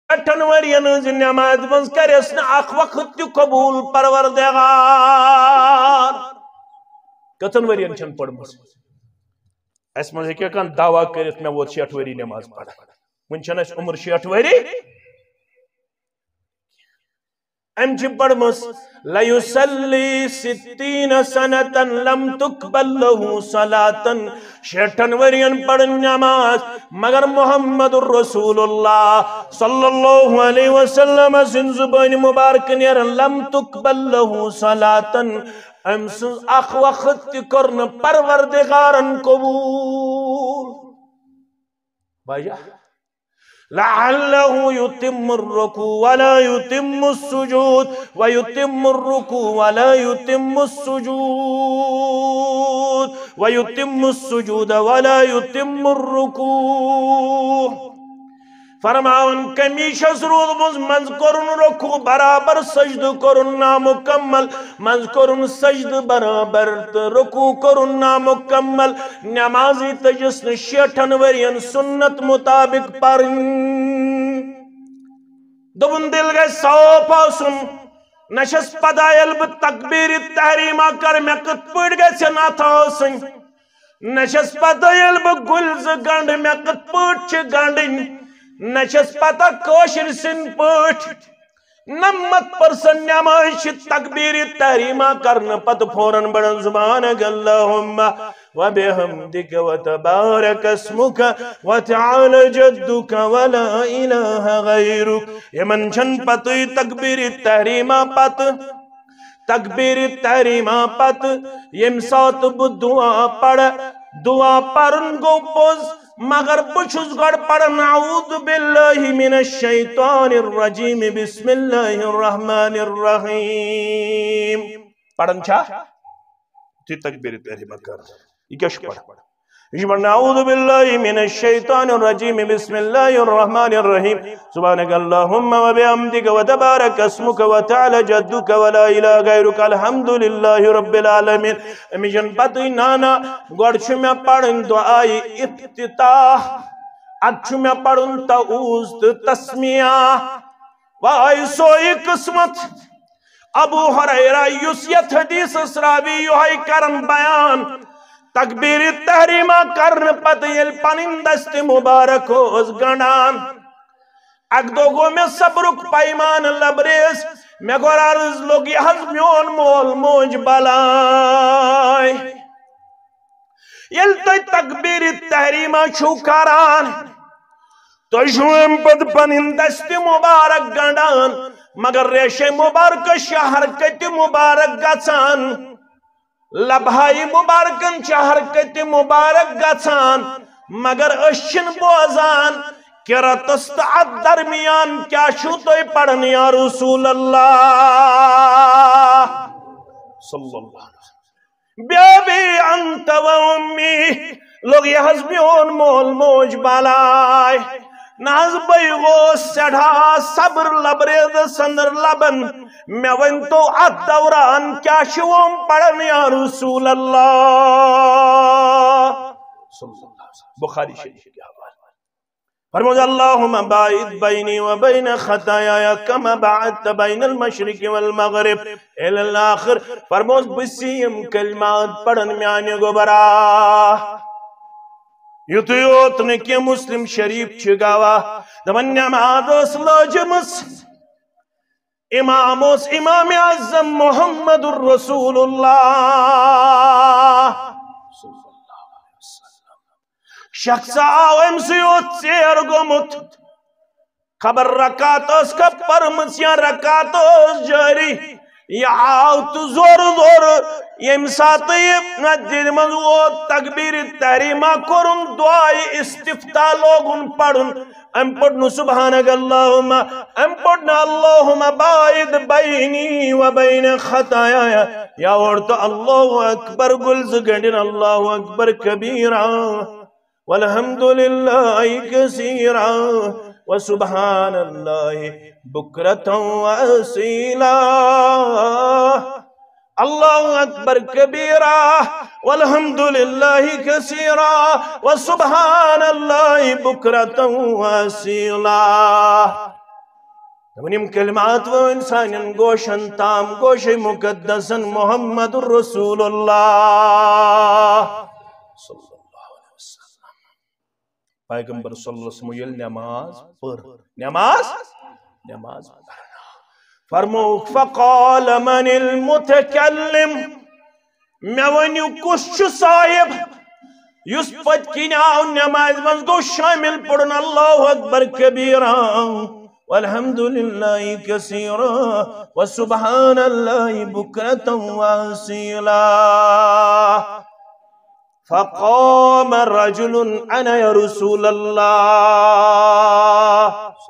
8 ورین his نماز مز کرس نا اخ وقت تہ قبول پروردگار کتن ورین چھن پڑمس اس مز ہیکیا کان دعویٰ کرت میں ووت 60 وری نماز پڑھ ون چھن اس عمر 60 وری ام چھ پڑمس لیسلی 60 سنتا لم تقبل له صلاة 60 ورین پڑھ نماز مگر محمد الرسول اللہ صلی اللہ علیہ وسلم سن زبان مبارک نیر لم تقبل له صلاة ام سن اخ وقت کرن پروردگارن قبول باجا لعله يتم الركوع ولا يتم السجود ويتم الركوع ولا يتم السجود ويتم السجود ولا يتم الركوع فرماون کمیش رود منز کرن رکو برابر سجد کرن نامکمل منز کرن سجد برابر رکو کرن نامکمل نمازی تجسن 60 ورین سنت مطابق پرن دبن دل گئے صاف آسن نشس پدائل بتکبیر تحریمہ کر میں کت پڑ گئے سے ناتا آسن نشس پدائل بگلز گنڈ میں کت پڑ چھ گنڈن نشس پتہ کوشر سن پٹ 90% نماز تکبیر تحریمہ کرنا پت فوراً بڑن زبانک اللہم وبحمدک وتبارک اسمک وتعالی جدک ولا الہ غیرک یہ منشن پتوی تکبیر تحریمہ پت یم سات بدعا پڑھ دعا پرن گو پوز مگر بچھز گڑ پڑھن اعوذ باللہ من الشیطان الرجیم بسم اللہ الرحمن الرحیم پڑھن چھا تی تکبیر تحریمہ کر یہ کیا شو پڑھ اعوذ باللہ من الشیطان الرجیم بسم اللہ الرحمن الرحیم سبحانک اللہم وبحمدک وتبارک اسمک وتعالی جدک ولا الہ غیرک الحمدللہ رب العالمین امیجن پتوی نانا گوڑ چھو میں پڑھن دعائی افتتاح اد چھو میں پڑھن تعوذ تسمیہ وائی سوئی قسمت ابو حریرہ یسیت حدیث اسراوی یوہی کرن بیان تکبیر تحریمہ کرن پت یل پنن دست مبارک ہوز گنڈان اک دوگو میں صبرک پیمان لبریز میں گوار عرض لوگی حضمیون مول موج بلائی یل تو تکبیر تحریمہ چھو کران تو شویم پت پنن دست مبارک گنڈان مگر ریش مبارک شہر کت مبارک گچان لبہائی مبارکن حرکت مبارک گچان مگر اشن بوزان کرتست عد درمیان کیا شو توی پڑھن یا رسول اللہ صلی اللہ علیہ وسلم بیابی انت و امی لوگ یہ حضمیون مول موج بالائی ناز بیغو سڑھا صبر لبریز سندر لبن میں ونتو عد دوران کیا شوام پڑھن یا رسول اللہ بخاری شریف کی حوال فرموز اللہم باعد بینی و بین خطایا کما باعدت بین المشرق والمغرب الاخر فرموز بسیم کلمات پڑھن میں آنے گو برا یوتیوت نے کی مسلم شریف چگاوا دمن نماز اسلاجمس امام اعظم محمد الرسول اللہ شخص آو امسیوت سیر گمت خبر رکات اس کا پرمس یا رکات اس جاری یا آو تو زور زور یم ساتھ دل منو تکبیر تحریمہ کرن دعائی استفتاح لوگن پڑھن ام پڑھنو سبحانک اللہم ام پڑھنا اللہم باعد بینی و بین خطایا یا ورطا اللہ اکبر گلز گنڈن اللہ اکبر کبیرا والحمدللہ کثیرا وسبحان اللہ بکرتا واسیلا اللہ اکبر کبیرا والحمدللہ کثیرا وسبحان اللہ بکرتا واسیلا ونیم کلمات و انسان گوشن تام گوش مقدسن محمد الرسول اللہ صلی اللہ علیہ وسلم پیغمبر صلی اللہ علیہ وسلم یل نماز پر نماز پڑھنا فرمو فقال من المتکلم میں ونیو کس صاحب یس پت کن آو نماز من گو شامل پڑھن اللہ اکبر کبیرا والحمد للہ کثیرا وسبحان اللہ بکرتا واسیلا فقام رجل انا یا رسول اللہ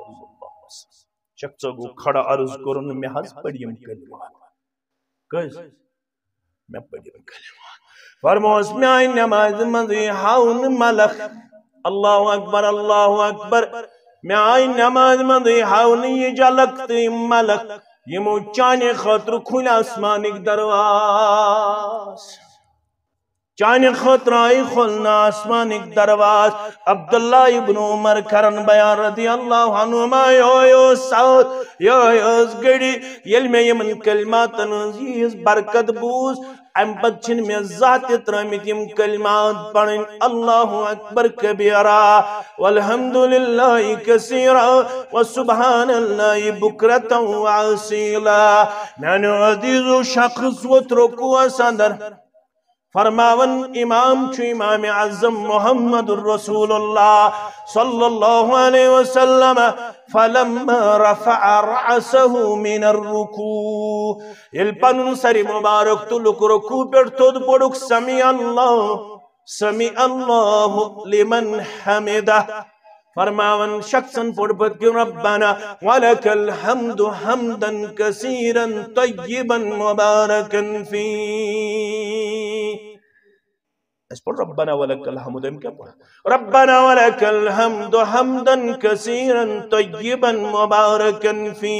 شخص کو کھڑا عرض کرن میں حض پڑھیم کلمات کس میں پڑھیم کلمات فرموس میں آئی نماز مندی ہاؤن ملک اللہ اکبر میں آئی نماز مندی ہاؤن یہ جلکتی ملک یہ مو چانے خطر کھل آسمانک درواز چانے خطر آئی کھلنا آسمانک درواز عبداللہ ابن عمر کرن بیان رضی اللہ عنہما یو سعود یو گڑی یل میں یمن کلماتن عزیز برکت بوز ام پتچن میں ذات ترمت یم کلمات پڑھن اللہ اکبر کبیرا والحمدللہ کثیرا وسبحان اللہ بکرتا واسیلا میں عزیز و شخص و ترکو سندر فرماون امام چو امام اعظم محمد الرسول اللہ صلی اللہ علیہ وسلم فلما رفع رعسه من الرکوع الپنن سری مبارک تلک رکوع پر تود پڑک سمیع اللہ لمن حمدہ فرماون شخصاً پڑھت کہ ربنا ولک الحمد حمدا کثیرا طیبا مبارکا فی اس پر ربنا ولک الحمد ہم کیا پڑھا ربنا ولک الحمد حمدا کثیرا طیبا مبارکا فی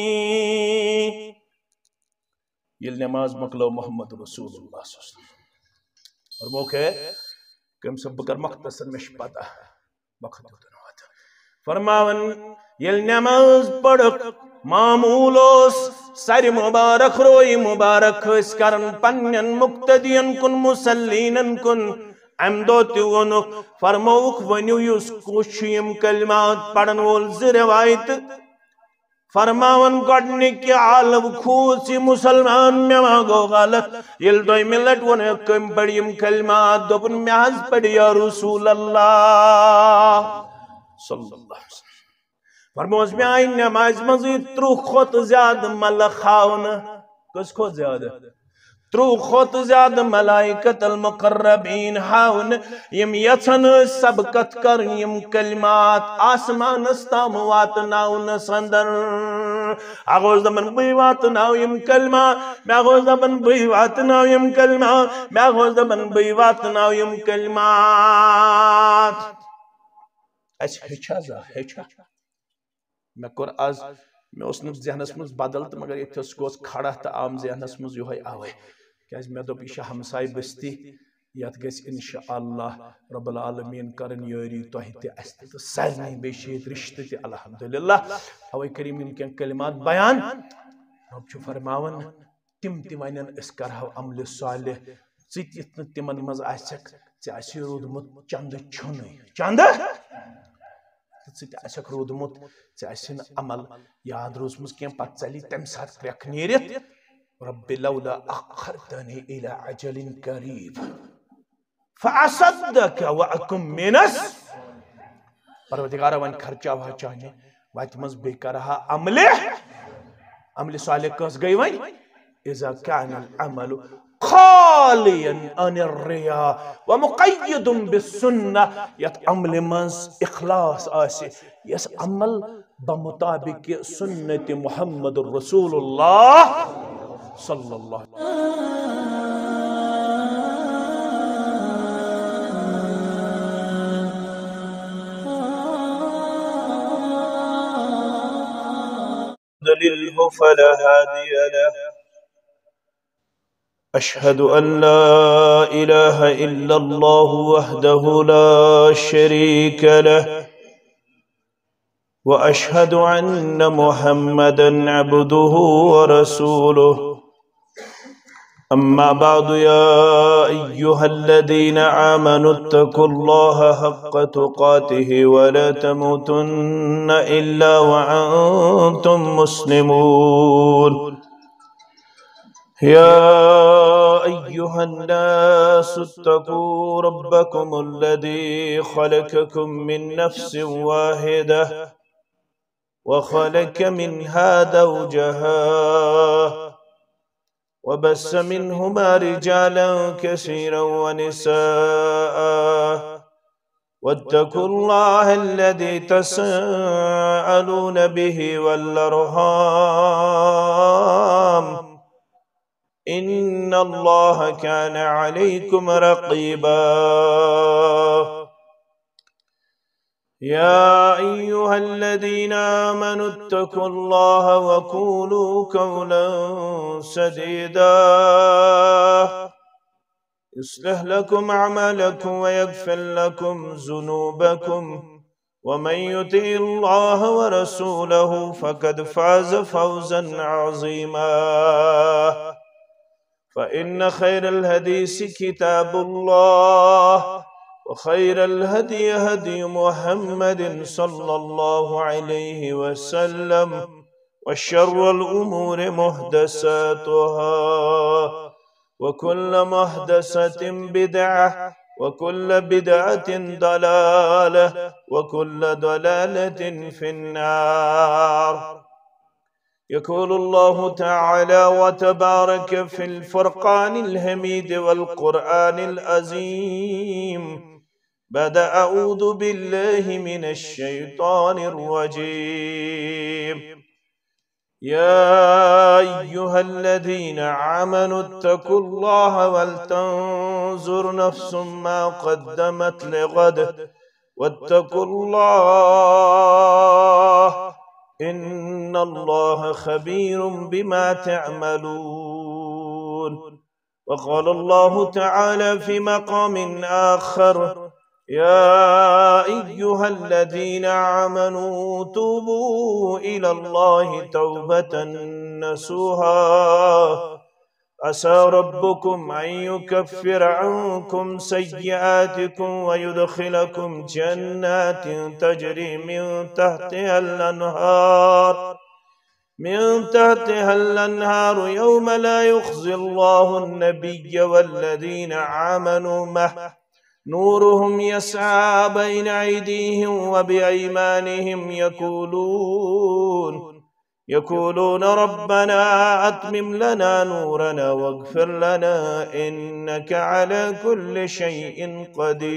یہ نماز مکلو محمد رسول اللہ صلی اللہ علیہ وسلم اور موقع ہے کہ ہم سب بکر مختصر میں شپاتا وقت ہوتا فرماون یل نماز پڑھک معمولوس سر مبارک روئی مبارک اس کرن پنین مقتدین کن مسلینن کن امدو تیونک فرموک ونیو یس کوشیم کلمات پڑھن وول روایت فرماون گڑنی کی عالم خوصی مسلمان میں ماغو غالت یل دوئی ملت ونی کم پڑھیم کلمات دوپن محض پڑھ یا رسول اللہ صلی اللہ علیہ وسلم فرموز میں آئی نماز مزید ترو خود زیاد ملخاون کس خود زیاد ترو خود زیاد ملائکت المقربین ہاون یم یتن سبکت کر یم کلمات آسمان استام واتناون سندر آغوز دمن بی واتناو یم کلمات میں آغوز دمن بی واتناو یم کلمات میں آغوز دمن بی واتناو یم کلمات ایسے ہیچھا میں کور آز میں اس نفس ذہنس مز بدل تو مگر ایک اس کو کھڑا تا عام ذہنس مز یوہی آوے کہ میں دو پیشہ ہمسائی بستی یاد گیس انشاءاللہ رب العالمین کرن یوری توہیتی استی تو سر نہیں بیشید رشتی تی الحمدللہ ہوئی کریم ان کے کلمات بیان رب چھو فرماون تم تیمانین اس کرہو عمل صالح زیت اتنا تیمان مز آسک چاسی رودمت چند چھنی چند چاہسک رودمت چاہسن عمل یاد روزمز کیم پت چلی تم ساتھ کرک نیرت رب لولا اخرتنی الى عجل قریب فاصدق واکم منس پروردگارہ ون خرچہ ہوا چاہنے وات مز بے کرہا عمل صالح کس گئی ون اذا كان العمل خاليا عن الرياء ومقيد بالسنة يت عمل منز اخلاص آسي يس عمل بمطابق سنة محمد رسول الله صلى الله عليه وسلم يضلله فلا هادي له أشهد أن لا إله إلا الله وحده لا شريك له وأشهد أن محمدا عبده ورسوله. أما بعد، يا أيها الذين آمنوا اتقوا الله حق تقاته ولا تموتن إلا وأنتم مسلمون. يا أيها الناس اتقوا ربكم الذي خلقكم من نفس واحدة وخلق منها زوجها وبث منهما رجالا كثيرا ونساء، واتقوا الله الذي تساءلون به والأرحام، إن الله كان عليكم رقيبا. يا أيها الذين آمنوا اتقوا الله وقولوا قولا سديدا يصلح لكم أعمالكم ويغفر لكم ذنوبكم، ومن يطع الله ورسوله فقد فاز فوزا عظيما. فإن خير الحديث كتاب الله، وخير الهدي هدي محمد صلى الله عليه وسلم، وشر الأمور محدثاتها، وكل محدثة بدعة، وكل بدعة ضلالة، وكل ضلالة في النار. يقول الله تعالى وتبارك في الفرقان الحميد والقرآن العظيم بعد أعوذ بالله من الشيطان الرجيم: يا أيها الذين آمنوا اتقوا الله ولتنظر نفس ما قدمت لغد واتقوا الله إن الله خبير بما تعملون. وقال الله تعالى في مقام آخر: يا أيها الذين آمنوا توبوا إلى الله توبة نصوحا عسى ربكم أن يكفر عنكم سيئاتكم ويدخلكم جنات تجري من تحتها الأنهار يوم لا يخزي الله النبي والذين آمنوا معه نورهم يسعى بين أيديهم وبأيمانهم يقولون ربنا أتمم لنا نورنا واغفر لنا إنك على كل شيء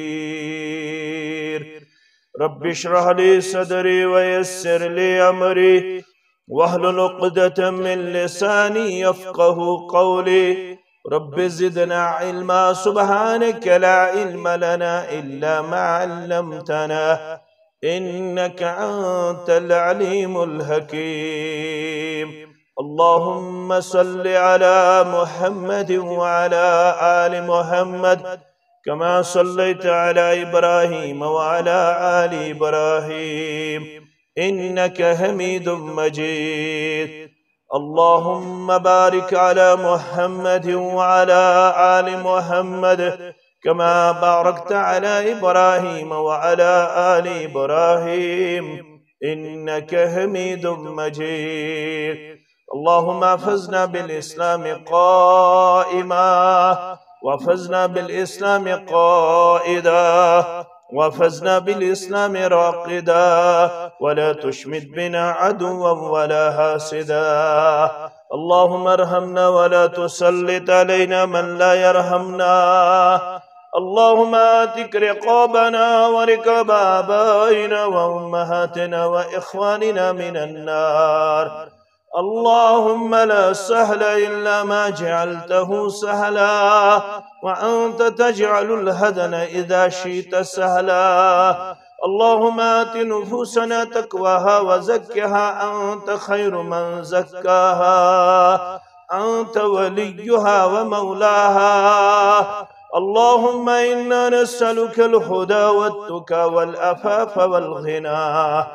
قدير. رب اشرح لي صدري ويسر لي أمري واحلل عقدة من لساني يفقه قولي. رب زدنا علما سبحانك لا علم لنا إلا ما علمتنا إنك أنت العليم الحكيم. اللهم صل على محمد وعلى آل محمد كما صليت على إبراهيم وعلى آل إبراهيم إنك حميد مجيد. اللهم بارك على محمد وعلى آل محمد كما باركت على إبراهيم وعلى آل إبراهيم إنك حميد مجيد. اللهم احفظنا بالإسلام قائما، واحفظنا بالإسلام قائدا، واحفظنا بالإسلام راقدا، ولا تشمت بنا عدوا ولا حاسدا. اللهم ارحمنا ولا تسلط علينا من لا يرحمنا. اللهم آتك رقابنا ورقاب آبائنا وأمهاتنا وإخواننا من النار. اللهم لا سهل إلا ما جعلته سهلا، وأنت تجعل الهدن إذا شئت سهلا. اللهم آت نفوسنا تقواها وزكها أنت خير من زكاها، أنت وليها ومولاها. اللهم إنا نسألك الهدى والتقى والعفاف والغنى.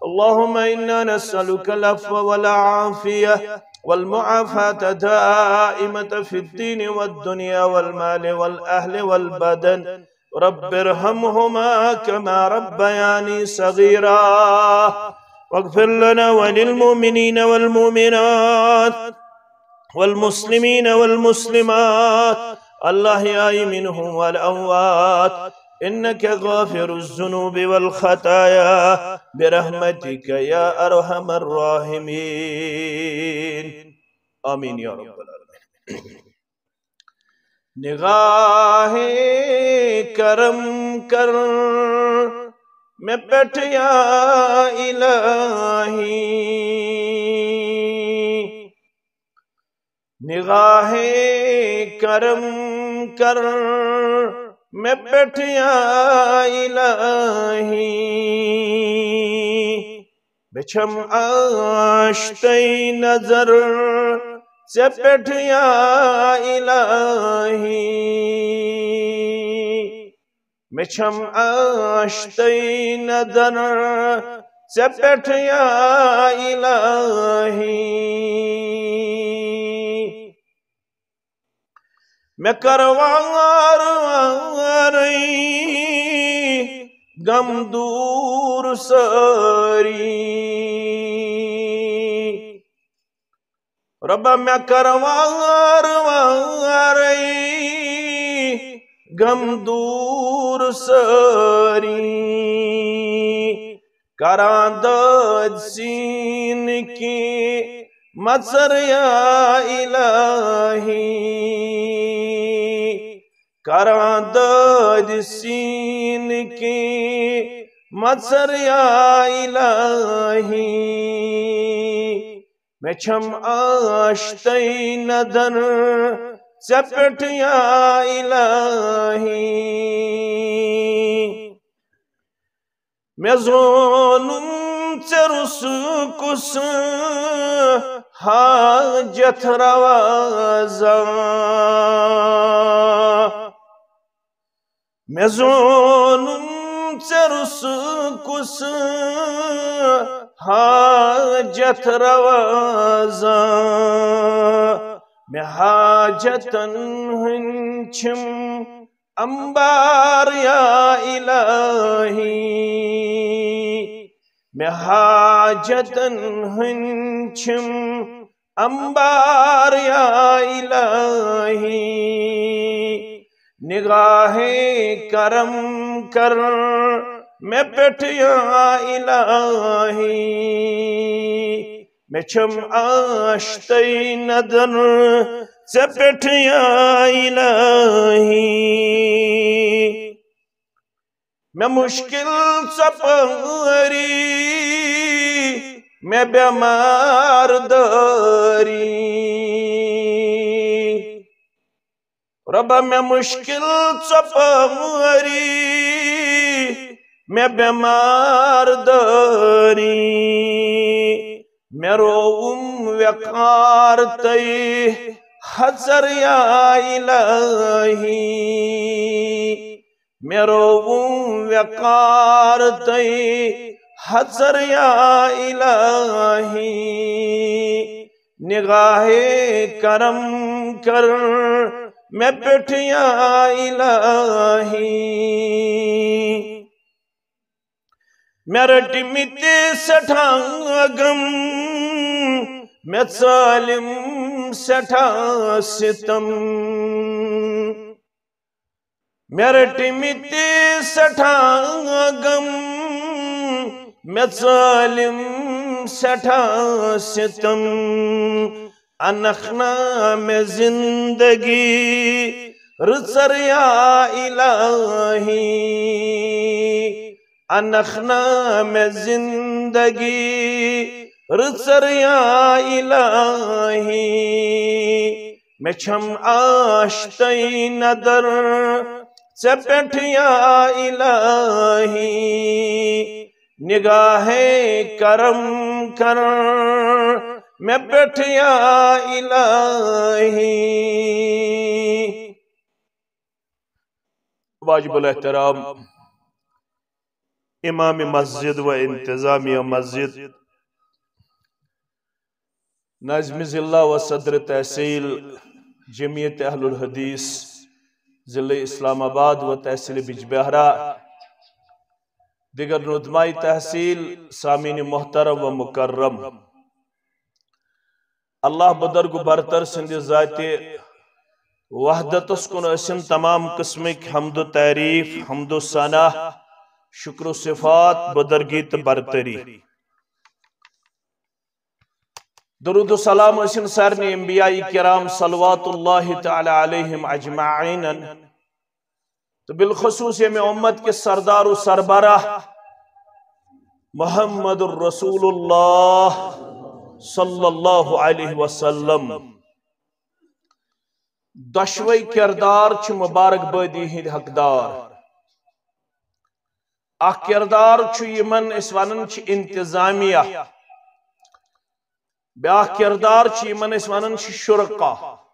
اللهم إنا نسألك العفو والعافية والمعافاة دائمة في الدين والدنيا والمال والأهل والبدن. رب ارحمهما كما ربياني صغيرا. واغفر لنا وللمؤمنين والمؤمنات والمسلمين والمسلمات الأحياء منهم والأموات إنك غافر الذنوب والخطايا برحمتك يا أرحم الراحمين. آمين يا رب العالمين. نگاہ کرم کر میں پیٹھ یا الہی، نگاہ کرم کر میں پیٹھ یا الہی، بچھم آشتی نظر سے پیٹھ یا الہی، بچھم آشتی نظر سے پیٹھ یا الہی، میں کروار آرئی غم دور ساری، ربا میں کروار آرئی غم دور ساری، کران داد سین کی مصر یا الہی، کران داد سین کی مصر یا الہی، میں چھم آشتی ندر سے پیٹھ یا الہی، میں ظلم سے رس کس حاجت روازا، میں ظلم سے رس کس حاجت روازا، میں حاجتن ہنچم انبار یا الہی، میں حاجتن ہنچم انبار یا الہی، نگاہ کرم کر میں پیٹھ یا الہی، میں چھم آشتی ندر سے پیٹھ یا الہی، میں مشکل سپاری میں بیمار داری، ربا میں مشکل سپاری میں بیمار داری، میں روم وقار تی حضر یا الہی، میں روم وقار تی حضر یا الہی، نگاہ کرم کر میں پیٹھ یا الہی، میں رٹی متی سٹھا غم میں ظالم سٹھا ستم، میں رٹی متی سٹھا غم میں ظالم سٹھا ستم، انخنا میں زندگی رسر یا الہی، انخنا میں زندگی رسر یا الہی، میں چھم آشتی ندر سے پیٹھ یا الہی، نگاہ کرم کر میں پیٹھ یا الہی۔ واجب الاحترام امام مسجد و انتظامیہ مسجد، ناظم ضلع و صدر تحصیل جمعیت اہل الحدیث ضلع اسلام آباد و تحصیل بجبہرہ، دیگر نظمائی تحصیل، سامعین محترم و مکرم، اللہ بدرگ برتر سند ذات وحدت کن اسن تمام قسمک حمد و تعریف، حمد و ثنا، شکر و صفات بدرگیت برتری، درود و سلام اسن سارنی انبیاء کرام صلوات اللہ تعالی علیہم اجمعین، تو بالخصوص یہ میں امت کے سردار و سربراہ محمد الرسول اللہ صلی اللہ علیہ وسلم دشوئی کردار چھ مبارک بادی ہند حقدار، اخ کردار چھ یمن اس ونن چھ انتظامیہ، بیاکھ کردار چھ یمن اس ونن چھ شرکا،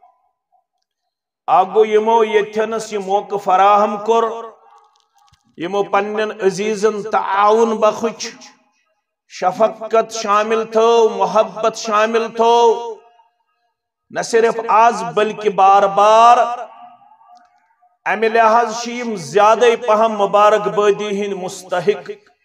آگو یمو یتھنس یہ موقع فراہم کر، یمو پنن عزیزن تعاون بخچ، شفقت شامل تھو، محبت شامل تھو، نہ صرف آز بلکہ بار بار، امی لحاظ شیم زیادہ پہم مبارک بادی ہن مستحق،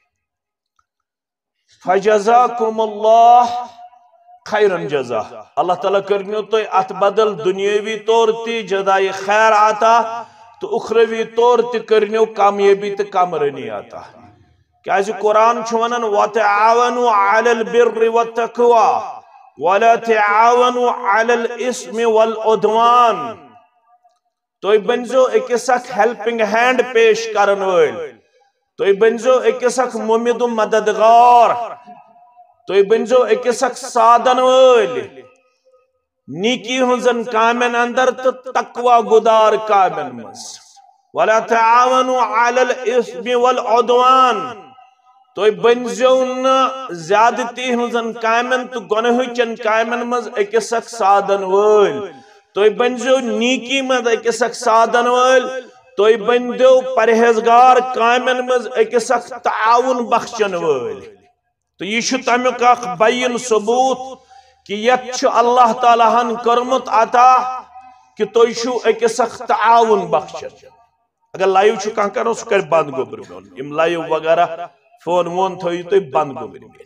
فجزاکم اللہ خیرن جزا، اللہ تعالیٰ کرنیو تو ات بدل دنیاوی طور تی جزائے خیر آتا، تو اخروی طور تی کرنیو کامیابی تی کامرنی آتا، کیازِ قرآن چھوانن وَتَعَاوَنُوا عَلَى الْبِرِّ وَالتَّقْوَى وَلَا تَعَاوَنُوا عَلَى الْإِثْمِ وَالْعُدْوَانِ، تو بنزو اکسک ہیلپنگ ہینڈ پیش کرن ویل، تو بنزو اکسک ممد و مددگار، تو بنزو اکسک سادن ویل، نیکی ہنزن کامن اندر تو تقوی گدار کامن مز، وَلَا تَعَاوَنُوا عَلَى الْإِثْمِ وَالْعُدْوَانِ، تو بنزو زیادتی ہنزن کامن تو گنہچن کامن مز اکسک سادن ویل، تو بنزو نیکی مز اکسک سادن ویل، تو بنزو پرہیزگار کامن مز اکسک تعاون بخشن ویل، تو یہ شو تمیک اخ بین ثبوت کہ یت اللہ تعالیٰ ہن کرمت عطا کہ تو شو اکسک تعاون بخشن، اگر لائیو چھو کہاں کرو سو کر بند گو برمون، ام لائیو وغیرہ فون وون تھوئی تو بند گو برمون۔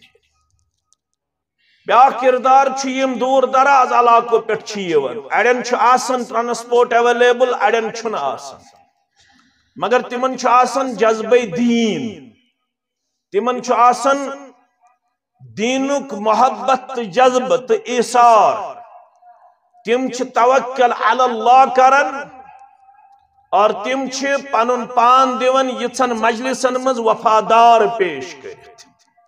بیاکھ کردار چھیم دور دراز علاقوں پیٹ چھیون، اڑین چھ آسن ٹرانسپورٹ اویلیبل، اڑین چھن آسن، مگر تمن چھ آسن جذبہ دین، تمن چھ آسن دینک محبت جذبت ایثار، تم چھ توکل علی اللہ کرن، اور تم چھ پنن پان دیون یژھن مجلسن مز وفادار پیش کرت،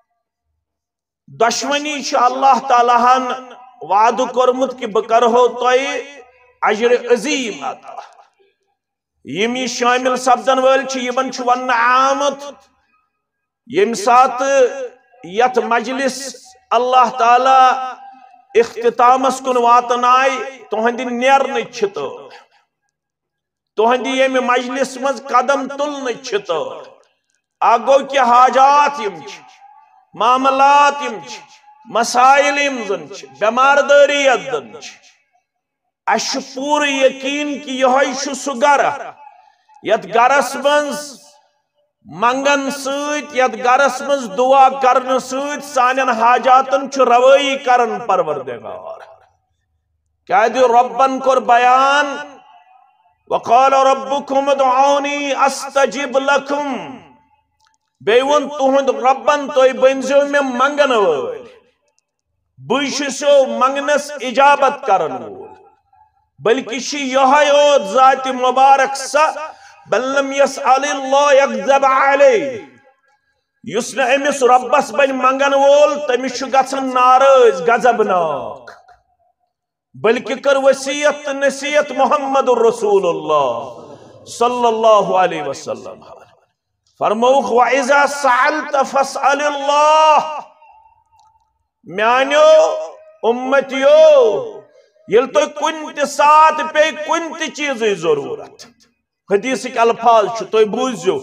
دشمنی چھ اللہ تعالیٰ ہن وعد کرمت کہ بکرہو توئی اجر عظیم عطا، یمی شامل سبدن ویل چھ یمن چھ ون آمت، یم سات یت مجلس اللہ تعالیٰ اختتامس کن واتن آئی تہندی نیرن چھتو، تہندی یم مجلس مز قدم تلن چھتو، آگو کی حاجات یم چھ، معاملات یم چھ، مسائل یم زن چھ، بیمارداری یدن چھ، اش پور یقین کی یہی شو سو گر، یت گرس منز منگن سویت، یت گرس منز دعا کرن سویت سانین حاجاتن چھ روائی کرن پروردگار، کیا دیو ربن کر بیان، وقال ربكم ادعوني استجب لكم، بیون تہند ربن توئی بنزو میں منگن وول، بشسو منگنس اجابت کرن وول، بلکہ شی یہی او ذات مبارک سا بل لم يسأل اللہ یکذب علی، یس نے امس ربس بن منگن وول تمس گژھن ناراض غضبناک، بلکہ کر وصیت نصیحت محمد الرسول اللہ صلی اللہ علیہ وسلم، فرموخ وَإِذَا سَعَلْتَ فَاسْأَلِ اللَّهِ، میانیو امتیو یل تو کنت ساتھ پہ کنت چیزی ضرورت، حدیث کے الفاظ چھو تو بوزیو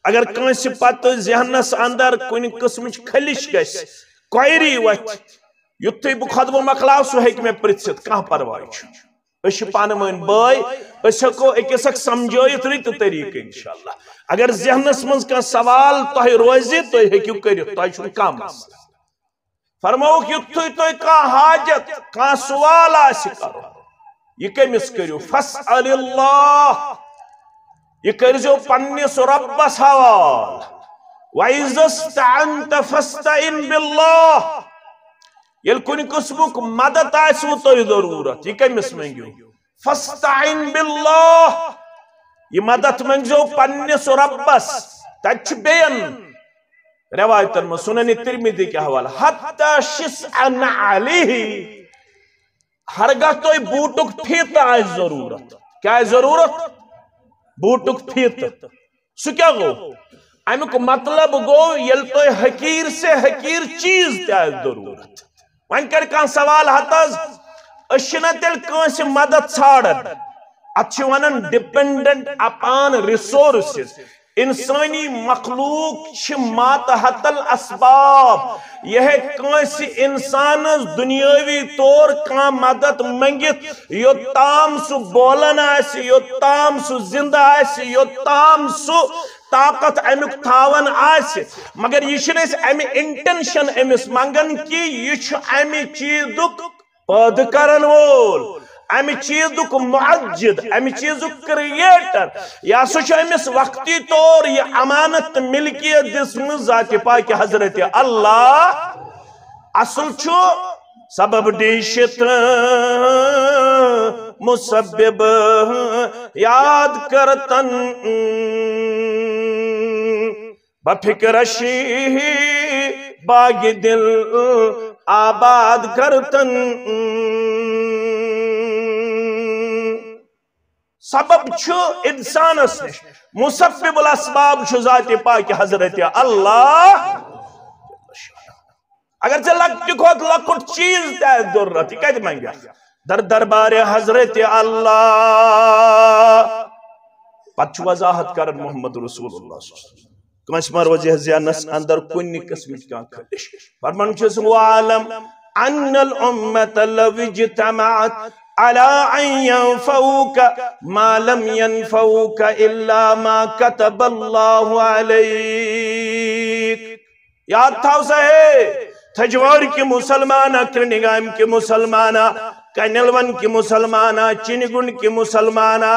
اگر کنس پتہ ذہنس اندر کن قسم خلش گس کوئری وت یتھے بہ خطبہ مکلاو سہ ہیکہ مے پرژھت کانٛہہ پرواے چھ أسۍ چھِ پانہٕ ؤنۍ بٲے أسۍ ہیکو أکِس اکھ سمجھٲیِتھ رٕتہِ طریقہٕ انشاءاللہ اگر ذہنس منٛز کانٛہہ سوال تۄہہِ روزِ تُہۍ ہیٚکِو کٔرِتھ تۄہہِ چھُنہٕ کانٛہہ مسلہٕ فرمووُکھ یُتھُے تۄہہِ کانٛہہ حاجت کانٛہہ سوال آسہِ کرُن یہِ کٔمِس کٔرِو فاسأل اللہ یہ کرزو پنس ربس حوال وَإِذَا اسْتَعَنْتَ فَاسْتَعِنْ بِاللَّهِ یل کن قسمک مدد آسو تو ضرورت یہ کمس منگو فاستعن باللہ یہ مدد منگو پنس ربس تچ بین روایتن میں سنن ترمذی کے حوالہ حتی شسع نعلیہ ہرگاہ تو بوٹک پھیت آئے ضرورت کیا ہے ضرورت بوٹک پھیت سو کیا گو امیک مطلب گو یل تو حقیر سے حقیر چیز تے ضرورت وان کر کان سوال ہتز اشنا تل کانس مدد ژھاڑن اتھ ونن ڈیپینڈنٹ اپان ریسورسز انسانی مخلوق چھ ماتحت الاسباب یہ کانس انسان دنیاوی طور کان مدد منگت یوتام سو بولن آس یوتام سو زندہ آس یوتام سو طاقت امیک تھاون آس مگر یہ چھنس امی انٹینشن امس منگن کہ یہ چھ امی چیزک پاد کرن وول امی چیزک معجد امی چیزک کریٹر یا سو چھ امس وقتی طور یہ امانت ملکیت دسم ذات پاک حضرت اللہ اصل چھو سبب دیشت مسبب یاد کرتن بفکرشی باغ دل آباد کرتن سبب چھو انسانس نش مسبب الاسباب چھو ذات پاک حضرت اللہ اگر سے لکٹ کھوت لکٹ چیز تے ضرورت یہ کہتے مانگیا در دربار حضرت اللہ پچھ وضاحت کرن محمد رسول اللہ صلی اللہ علیہ وسلم کنس مروزی زیانس اندر کنی قسم کان خلش فرمان چھس وعالم ان الامت لو اجتمعت على ان ينفوك ما لم ينفوك الا ما كتب الله عليك یاد تھاو سہے تھجوار کی مسلمانہ کرنگام کی مسلمانہ کنلون کی مسلمانہ چنگن کی مسلمانہ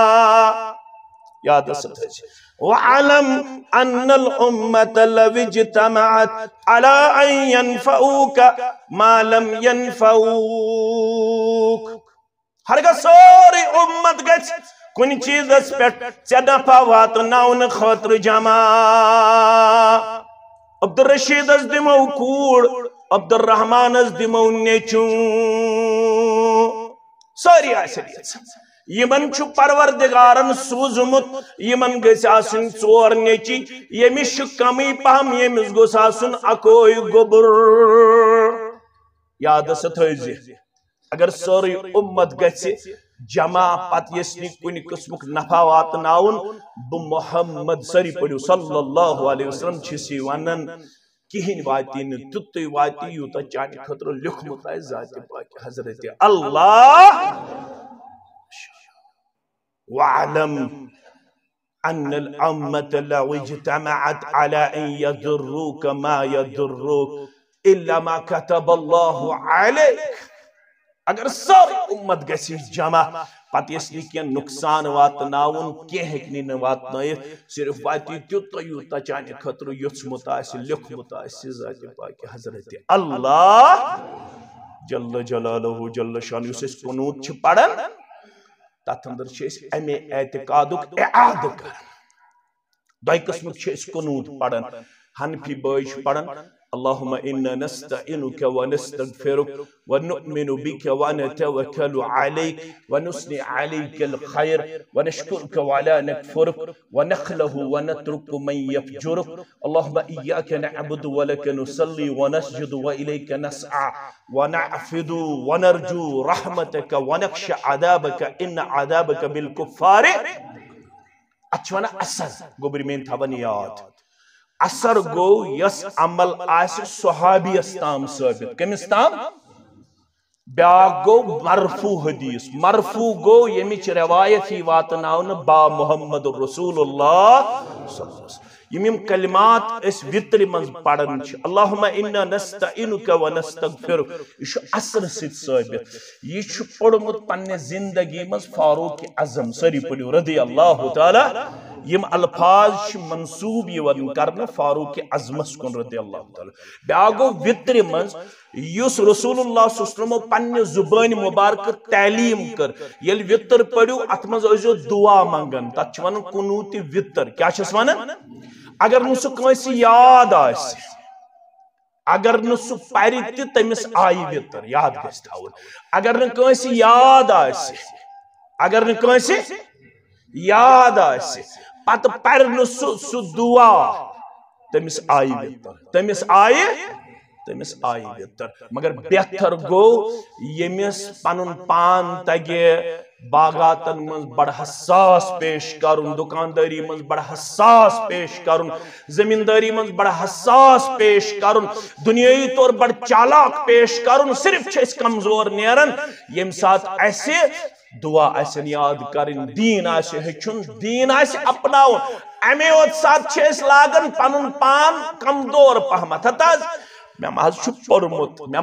یاد است ہے وعلم ان الامت لو اجتمعت على ان ينفعوك ما لم ينفعوك ہرگاہ سوری امت گچ کن چیز اس پیٹ چنفع واتناون خاطر جمع عبد الرشید از دمو کوڑ عبد الرحمن از دمو نیچو سوری آسریت یمن چھو پروردگارن سوزمت یمن گس آسن ژور نیچی یمس چھ کمی پہم یمس گوس آسن اکوئی گوبر یاد اس تھٲیزِ اگر سوری امت گژھِ جمع پت یسنی کن قسمک نفع واتناون بہ محمد سری پڑھو صلی اللہ علیہ وسلم چھسی ونن کہین واتی نہ تُتُے واتی یوتا چانہ خطر لکھمت آئے ذات پاک حضرت اللہ وَعَلَمْ أَنَّ الْأُمَّةَ لَوْ اجْتَمَعَتْ عَلَىٰ أَن يَضُرُّوكَ مَا يَضُرُّوكَ إِلَّا مَا كَتَبَ اللَّهُ عَلَيْكَ اگر ساری امت گسی جمع پتہ اس لیے نقصان واتناون کی ہیکنی نہ واتنائیت صرف واتی تیوتا یوتا چانے خطر یوچمت آسی لکھمت آسی ذات پاک حضرت اللہ جل جلالہ جل شان یوس اس قنوت چھ پڑھن تات اندر چھ اس امی اعتقادک اعادہ کرن دائی قسمک چھ اس قنوت پڑھن حنفی بائش پڑھن اللهم إنا نستعينك ونستغفرك ونؤمن بك ونتوكل عليك ونثني عليك الخير ونشكرك ولا نكفرك ونخله ونترك من يفجرك اللهم إياك نعبد ولك نصلي ونسجد وإليك نسعى ونعفد ونرجو رحمتك ونخشى عذابك إن عذابك بالكفار اچھوانا اثر گوبر میں تھا بنی یاد اثر گو یس عمل آس صحابی استام ثابت کم استام بیاق گو مرفوع حدیث مرفوع گو یمچ روایت ہی واتناون با محمد رسول اللہ صلی اللہ علیہ وسلم یم کلمات اس وطر منز پڑھن چھ اللہم انا نستعینک و نستغفر یہ اثر ست ثابت یہ پڑھمت پنہ زندگی منز فاروق اعظم سری پڑھو رضی اللہ تعالی یم الفاظ منصوب یون کرنا فاروق اعظمس کن رضی اللہ تعالی بیاگو وطر منز یس رسول اللہ صلی اللہ علیہ وسلم پنہ زبان مبارک تعلیم کر یل وطر پڑھو ات منز ازو دعا منگن تت چھ ونن قنوت وطر کیا چھس ونن اگر نسو کنسی یاد آسی اگر نسو پری تی تمس آئی وطر یاد گس تھاون اگر نکنسی یاد آسی اگر نکنسی یاد آسی پت پر نسو سو دعا تمس آئی وطر تمس آئی وطر مگر بہتر گو یمس پنن پان تگے باغاتن من بڑا حساس پیش کرن دکانداری من بڑا حساس پیش کرن زمینداری من بڑا حساس پیش کرن دنیای طور بڑا چالاک پیش کرن صرف چھس کمزور نیرن یم ساتھ ایسے دعا ایسے یاد کرن دین ایسے ہچن دین ایسے اپناؤن امی وقت ساتھ چھس لاگن پنن پان کمزور پہمت ہتاز میں محض چھو پرمت میں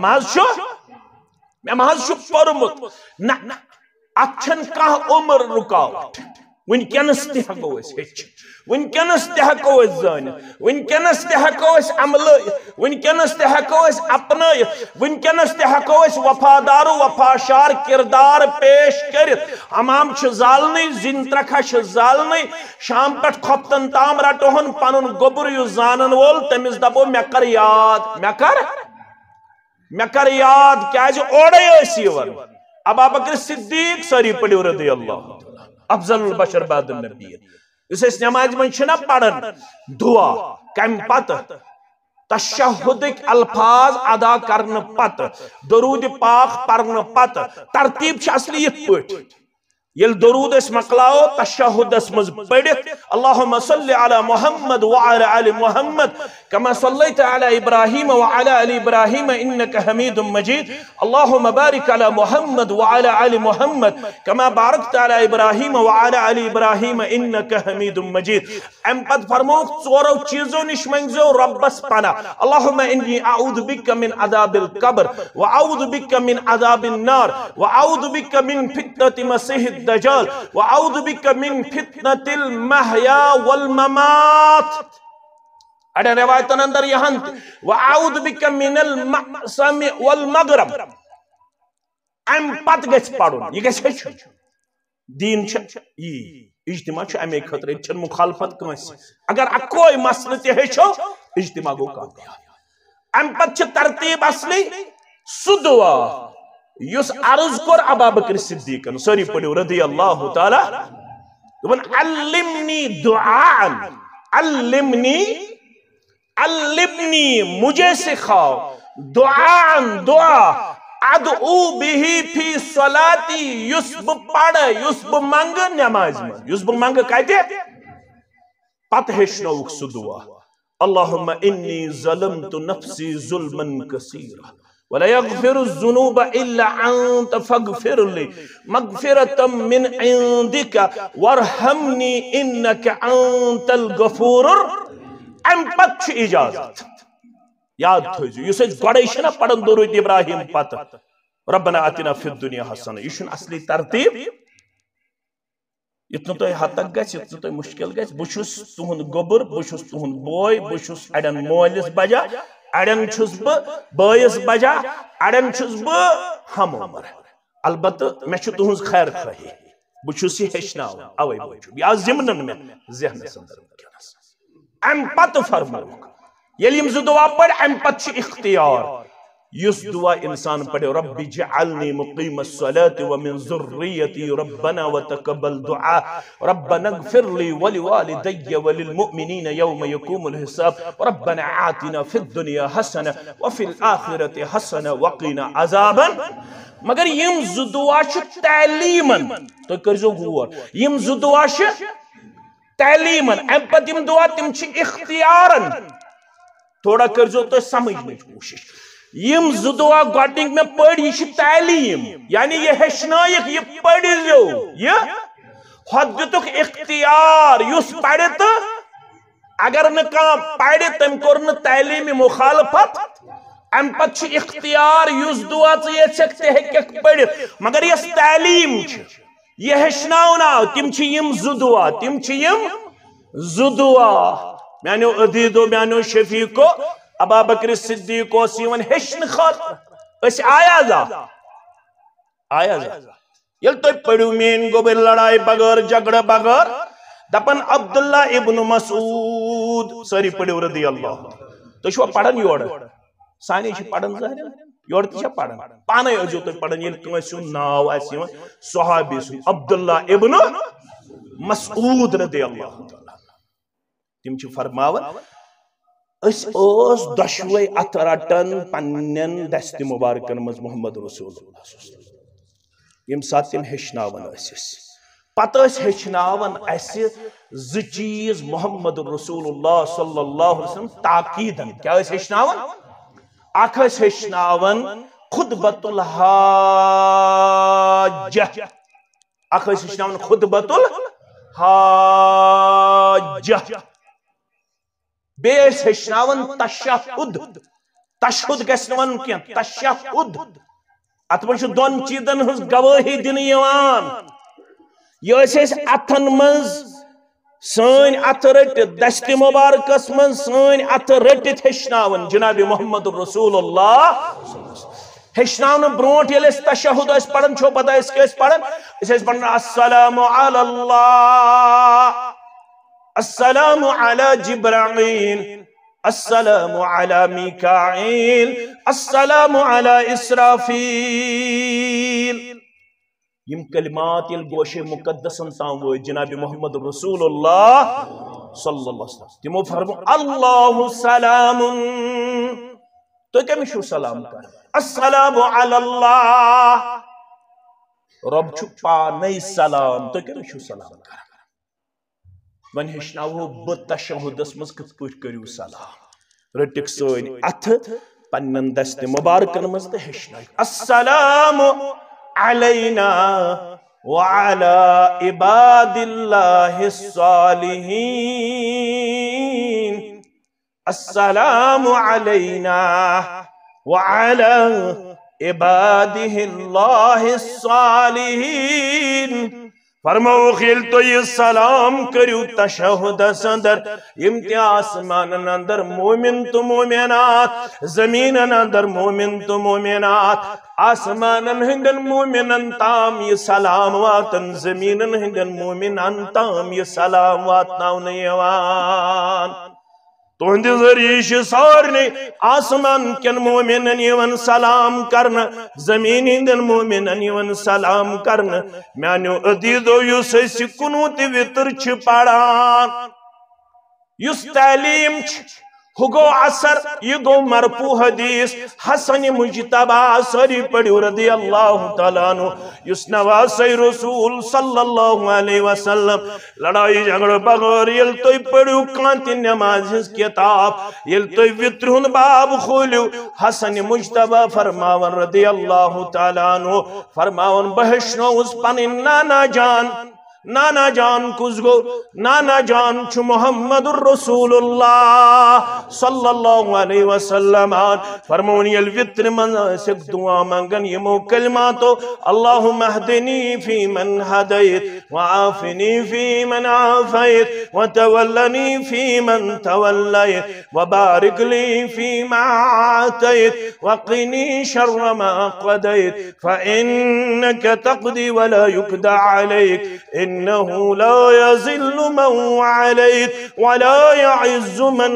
محض چھو پرمت نا اچھن کہاں عمر رکاوٹ ونکنس تہ ہکو اس ہچ ونکنس تہ ہکو اس زانت ونکنس تہ ہکو اس عمل ونکنس تہ ہکو اس اپنا ونکنس تہ ہکو اس وفادار و وفاشار کردار پیش کرت امام چھ زالنی زنترکھا چھ زالنی شام پٹ کھپتن تام رٹوہن پنن گبر یو زانن وول تمس دپو مے کر یاد مے کر یاد کیا جو اوڑے اسی ون ابا بکر صدیق سری پڑھو رضی اللہ افضل البشر بعد النبی اس نماز من چھنا پڑھن دعا کم پت تشہد الفاظ ادا کرن پت درود پاک پڑھن پت ترتیب چھ اصلی یہ پٹ یل درود اس مقلاو تشہد اس مز پڑھت اللہم صلی علی محمد وعلی آل محمد کما صلیت علی ابراہیم وعلی آل ابراہیم انکا حمید مجید اللہم بارک علی محمد وعلی آل محمد کما بارکت علی ابراہیم وعلی آل ابراہیم انکا حمید مجید ام پد فرموک چورو چیزوں نش منگزو ربس پنا اللہم انی اعوذ بک من عذاب القبر واعوذ بک من عذاب النار واعوذ بک من فتنة مسیح الدجال واعوذ بک من فتنة المحیا والممات اڑے روایتن اندر یہاں وَأَعُوذُ بِكَ مِنَ الْمَعْصَمِ وَالْمَغْرَبِ ام پت گیس پڑھن یہ گیس ہچ دین چھ یہ اجتماع چھ امی خطرے چھن مخالفت کنس اگر اکوئی مسئلہ تے ہچو اجتماع گو کامیاب ام پت چھ ترتیب اصلی سو دعا یس عرض کر ابا بکر صدیقن سری پڑھو رضی اللہ تعالی علمنی دعاء علمنی مجھے سکھاؤ دعا ادعو بہی فی صلاتی یسب پڑھ یسب منگ نماز میں یسب منگ کہتے پتہ ہشنوک سو دعا اللہم انی ظلمت نفسی ظلما کثیرا ولا يغفر الذنوب الا انت فاغفر لي مغفرة من عندك وارحمني انك انت الغفور ام پت اجازت یاد تھوزو یہ سچ گوڑے چھنا پڑھن درود ابراہیم پت ربنا آتنا فی الدنیا حسنہ یہ چھن اصلی ترتیب اتنا تو حد تک گژھِ اتنا تو مشکل گژھِ بہ چھُس تُہُنٛد گوٚبُر بہ چھُس تُہُنٛد بوے بہ چھُس اڑٮ۪ن مٲلِس بجا اڑٮ۪ن چھُس بہ بٲیِس بجا اڑٮ۪ن چھُس بہ ہم عمر البتہ مےٚ چھُ تُہٕنٛز خیر خواہی بہ چھُس یہِ ہیٚچھناوان اوے موٗجوٗب یہِ آو ضِمنن مےٚ ذہنس اندر وٕنکٮ۪نس ام پتہ فرموک ییٚلہِ یِم زٕ دعا پٔرۍ ام پتہٕ چھُ اختیار یس دعا انسان پڑھے رب جعلنی مقیم الصلاة ومن ذریتی ربنا وتقبل دعا ربنا اغفر لی ولوالدی وللمؤمنین یوم یقوم الحساب ربنا آتنا فی الدنیا حسنہ وفی الآخرت حسنہ وقینا عذابا مگر یم زٕ دعا چھ تعلیمن تو کرزو غور یم زٕ دعا چھ تعلیمن ام پتہ یم دعا تم چھ اختیارن تھوڑا کرزو تو سمجھنچ کوشش یم زٕ دعا گۄڈنِک مےٚ پٔرۍ یہِ چھِ تعلیٖم یعنی یہ ہیٚچھنٲیِکھ یہِ پٔرِزیو یہِ ہۄتھ دِتُکھ اختیار یُس پرِ تہٕ اگر نہٕ کانٛہہ پرِ تٔمۍ کوٚر نہٕ تعلیٖمہِ مُخالفت ام پتہٕ چھُ اختیار یُس دعا ژٕ یژھکھ ژٕ ہیٚککھ پٔرِتھ مگر یۄس تعلیٖم چھِ یہ ہیٚچھناوُن آو تِم چھِ یم زٕ دعا تِم چھِ یم زٕ دعا میانیو عدیٖدو میانیو شفیٖقو ابا بکر صدیق اوس یِوان ہیٚچھنہٕ خٲطرٕ أسۍ آیازا ییٚلہِ تُہۍ پٔرِو میٛٲنۍ گوٚبٕرۍ لڑایہِ بغٲر جگڑٕ بغٲر دپان عبداللہ ابن مسعود سٲری پٔرِو رضی اللہ تُہۍ چھُوا پران یورٕ سانے چھِ پران ظٲہِر یورٕ تہِ چھا پران پانے ٲسۍزیو تُہۍ پران ییٚلہِ کٲنٛسہِ ہُنٛد ناو آسہِ یِوان صحابی سُنٛد عبداللہ ابن مسعود رضی اللہ تِم چھِ فرماوان اس اوس دۄشوے اتھ رٹان پننٮ۪ن دستہِ مُبارکن منٛز محمد رسول اللہ ییٚمہِ ساتہٕ تِم ہیٚچھناوان ٲسۍ أسۍ پتہٕ ٲسۍ ہیٚچھناوان اسہِ زٕ چیٖز محمد رسول اللہ صلی اللہ علیہ وسلم تاکیٖدن کیٛاہ ٲسۍ ہیٚچھناوان اکھ ٲسۍ ہیٚچھناوان خطبۃ الحاجہ اکھ ٲسۍ ہیٚچھناوان خطبۃ الحاجہ بیٚیہِ ٲسۍ ہیٚچھناوان تشہد تشہد گژھِ نہٕ ونُن کینٛہہ تشہد اتھ منٛز چھُ دۄن چیٖزن ہٕنٛز گوٲہی دِنہٕ یِوان یہِ ٲسۍ أسۍ اتھن منٛز سٲنۍ اتھٕ رٔٹِتھ دستہِ مُبارکس منٛز سٲنۍ اتھٕ رٔٹِتھ ہیٚچھناوان جناب محمد رسول اللہ ہیٚچھناونہٕ برونٛٹھ ییٚلہِ أسۍ تشہد ٲسۍ پران چھو پتہ أسۍ کیٛاہ ٲسۍ پران أسۍ ٲسۍ پران السلام علی اللہ السلام علی جبرائیل السلام علی میکائیل السلام علی اسرافیل یم کلمات یل گوشے مقدسن تام وٲتۍ جناب محمد رسول اللہ صلی اللہ علیہ وسلم تمو فرمو اللہ سلام تُہۍ کٔمِس چھُو سلام کران السلام علی اللہ رب چھُ پانے سلام تُہۍ کٔمِس چھُو سلام کران وۄنۍ ہیٚچھناوہو بہٕ تشہدس منٛز کِتھ پٲٹھۍ کٔرِو سلام رٔٹِکھ سٲنۍ اتھٕ پننٮ۪ن دستہِ مُبارکن منٛز تہٕ ہیٚچھنٲیِکھ السلام علینا وعلى عباد الله الصالحين السلام علينا وعلى عباده الله الصالحين فرموخ ییٚلہِ تُہۍ یہِ سلام کٔرِو تشہدس اندر یِم تہِ آسمانن اندر مومن تہٕ مومنات زمیٖنن اندر مومن تہٕ مومنات آسمانن ہٕنٛدٮ۪ن مومنن تام یہِ سلام واتن زمیٖنن ہٕنٛدٮ۪ن مومنن تام یہِ سلام واتناونہٕ یِوان تُہنٛدِ ذٔریعہٕ چھِ سارنٕے آسمان کٮ۪ن مومنن یِوان سلام کرنہٕ زمیٖن ہٕنٛدٮ۪ن مومنن یِوان سلام کرنہٕ میانیو عدیٖدو یُس أسۍ کُنوُہ تہِ وِتر چھِ پران یُس تعلیٖم چھِ ہُہ گوٚو اثر یہِ گوٚو مرفوع حدیث حسن مجتبیٰ سٲری پٔرِو رضی اللہ تعالیٰ عنہ یُس نواسے رسول صلی اللہ علیہ وسلم لڑائی جھگڑٕ بغٲر ییٚلہِ تُہۍ پٔرِو کانٛہہ تہِ نٮ۪مازِ ہٕنٛز کِتاب ییٚلہِ تُہۍ وِترِ ہُنٛد باب کھوٗلِو حسن مجتبیٰ فرماوان رضی اللہ تعالیٰ عنہ فرماوان بہٕ ہیٚچھنووُس پنٕنۍ نانا جان کُس گوٚو نانا جان چھُ محمد رسول اللہ صلی اللہ علیہ وسلم فرمون ییٚلہِ وِترِ منٛز ٲسِکھ دُعا منٛگان یِمو کلماتو اللہُمَّ اہدنی فی من ہدیت وعافنی فی من عافیت وتولنی فی من تولیت وبارک لی فیما اعطیت وقنی شر ما قضیت فإنک تقضی ولا یقضى علیک إنه لا يذل من عليت ولا يعز من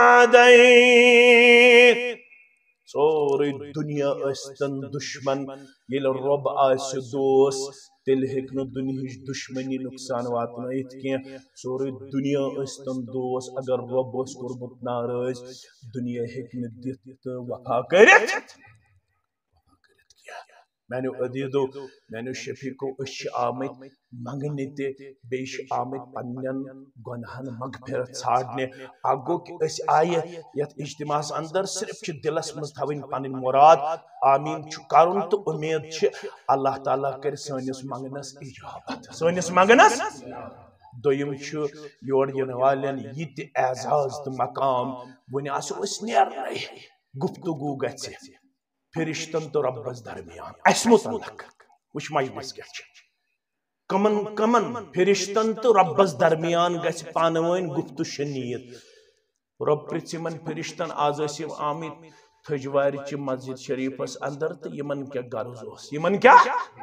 عاديت سوري دنیا ٲسۍتن دشمن ییٚلہِ رۄب آسہِ دوس تیٚلہِ ہیٚکہِ نہٕ دُنیہٕچ دشمنی نۄقصان واتنٲیِتھ کینٛہہ سورُے دُنیا ٲسۍتن دوس اگر رۄب اوس کوٚرمُت ناراض دُنیا ہیٚکہِ نہٕ دِتھ تہٕ وفا کٔرِتھ میانو عدیدو میانو شفیقو اس آمد منگنے تے بیش آمد پنن گناہن مغفرت ژھانڈنے اگو کہ اس آئے یت اجتماع اندر صرف چھ دلس مز تھوین پنن مراد آمین چھ کرن تو امید چھ اللہ تعالیٰ کر سانس منگنس اجابت سانس منگنس دویم چھ یور ین والن یہ تہ اعزاز تو مقام ون آسو اس نیرنے گفتگو گژھِ فرشتن تو ربس درمیان اس متعلق وچ مجلس کیا کمن کمن فرشتن تو ربس درمیان گژھِ پانوین گفتو شنید رب پرژھ یمن فرشتن آز ٲسِو آمٕتۍ تھجوارِ چہِ مسجد شریفس اندر تو یمن کیا غرض اوس یمن کیا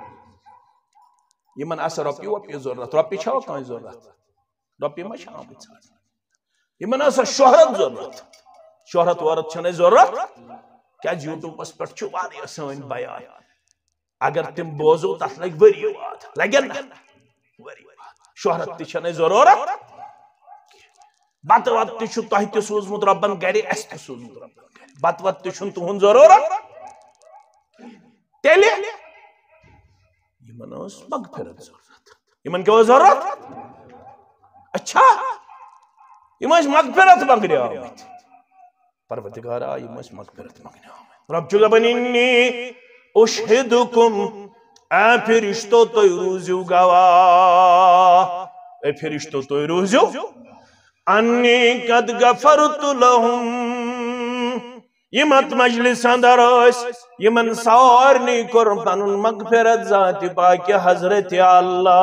یمن آسا رۄپیہِ وۄپیہِ ضرورت رۄپیہِ چھوا کانٛہہ ضرورت رۄپیہِ ما چھِ آمٕتۍ ژھانٛڈنہِ یمن آسا شہرت ضرورت شہرت وہرت چھنہٕ اَسہِ ضرورت کیٛازِ یوٗٹیوٗبس پٮ۪ٹھ چھُ واریاہ سٲنۍ بیان اگر تِم بوزو تتھ لگہِ ؤری واد لگن نہ شہرت تہِ چھنہٕ اَسہِ ضرورت بتہٕ وتہٕ تہِ چھُ تۄہہِ تہِ سوٗزمُت رۄبن گرِ اَسہِ تہِ سوٗزمُت رۄبن گرِ بتہٕ وتہٕ تہِ چھُنہٕ تُہُنٛد ضرورت تیٚلہِ یمن ٲس مغفرت ضرورت یمن کیٛاہ اوس ضرورت اچھا یِم ٲسۍ مغفرت منگنہِ آمٕتۍ پروردگارا یِم ٲسۍ مغفرت منگنہِ آمٕتۍ رب چھُ دپان اِنی اُشہِدُکُم اے فرشتو تُہۍ روٗزِو گواہ اے فرشتو تُہۍ روٗزِو انی قد غفرت لہم یم ات مجلس اندر ٲسۍ یمن سارنٕے کوٚر پنُن مغفرت ذاتِ پاکہِ حضرت اللہ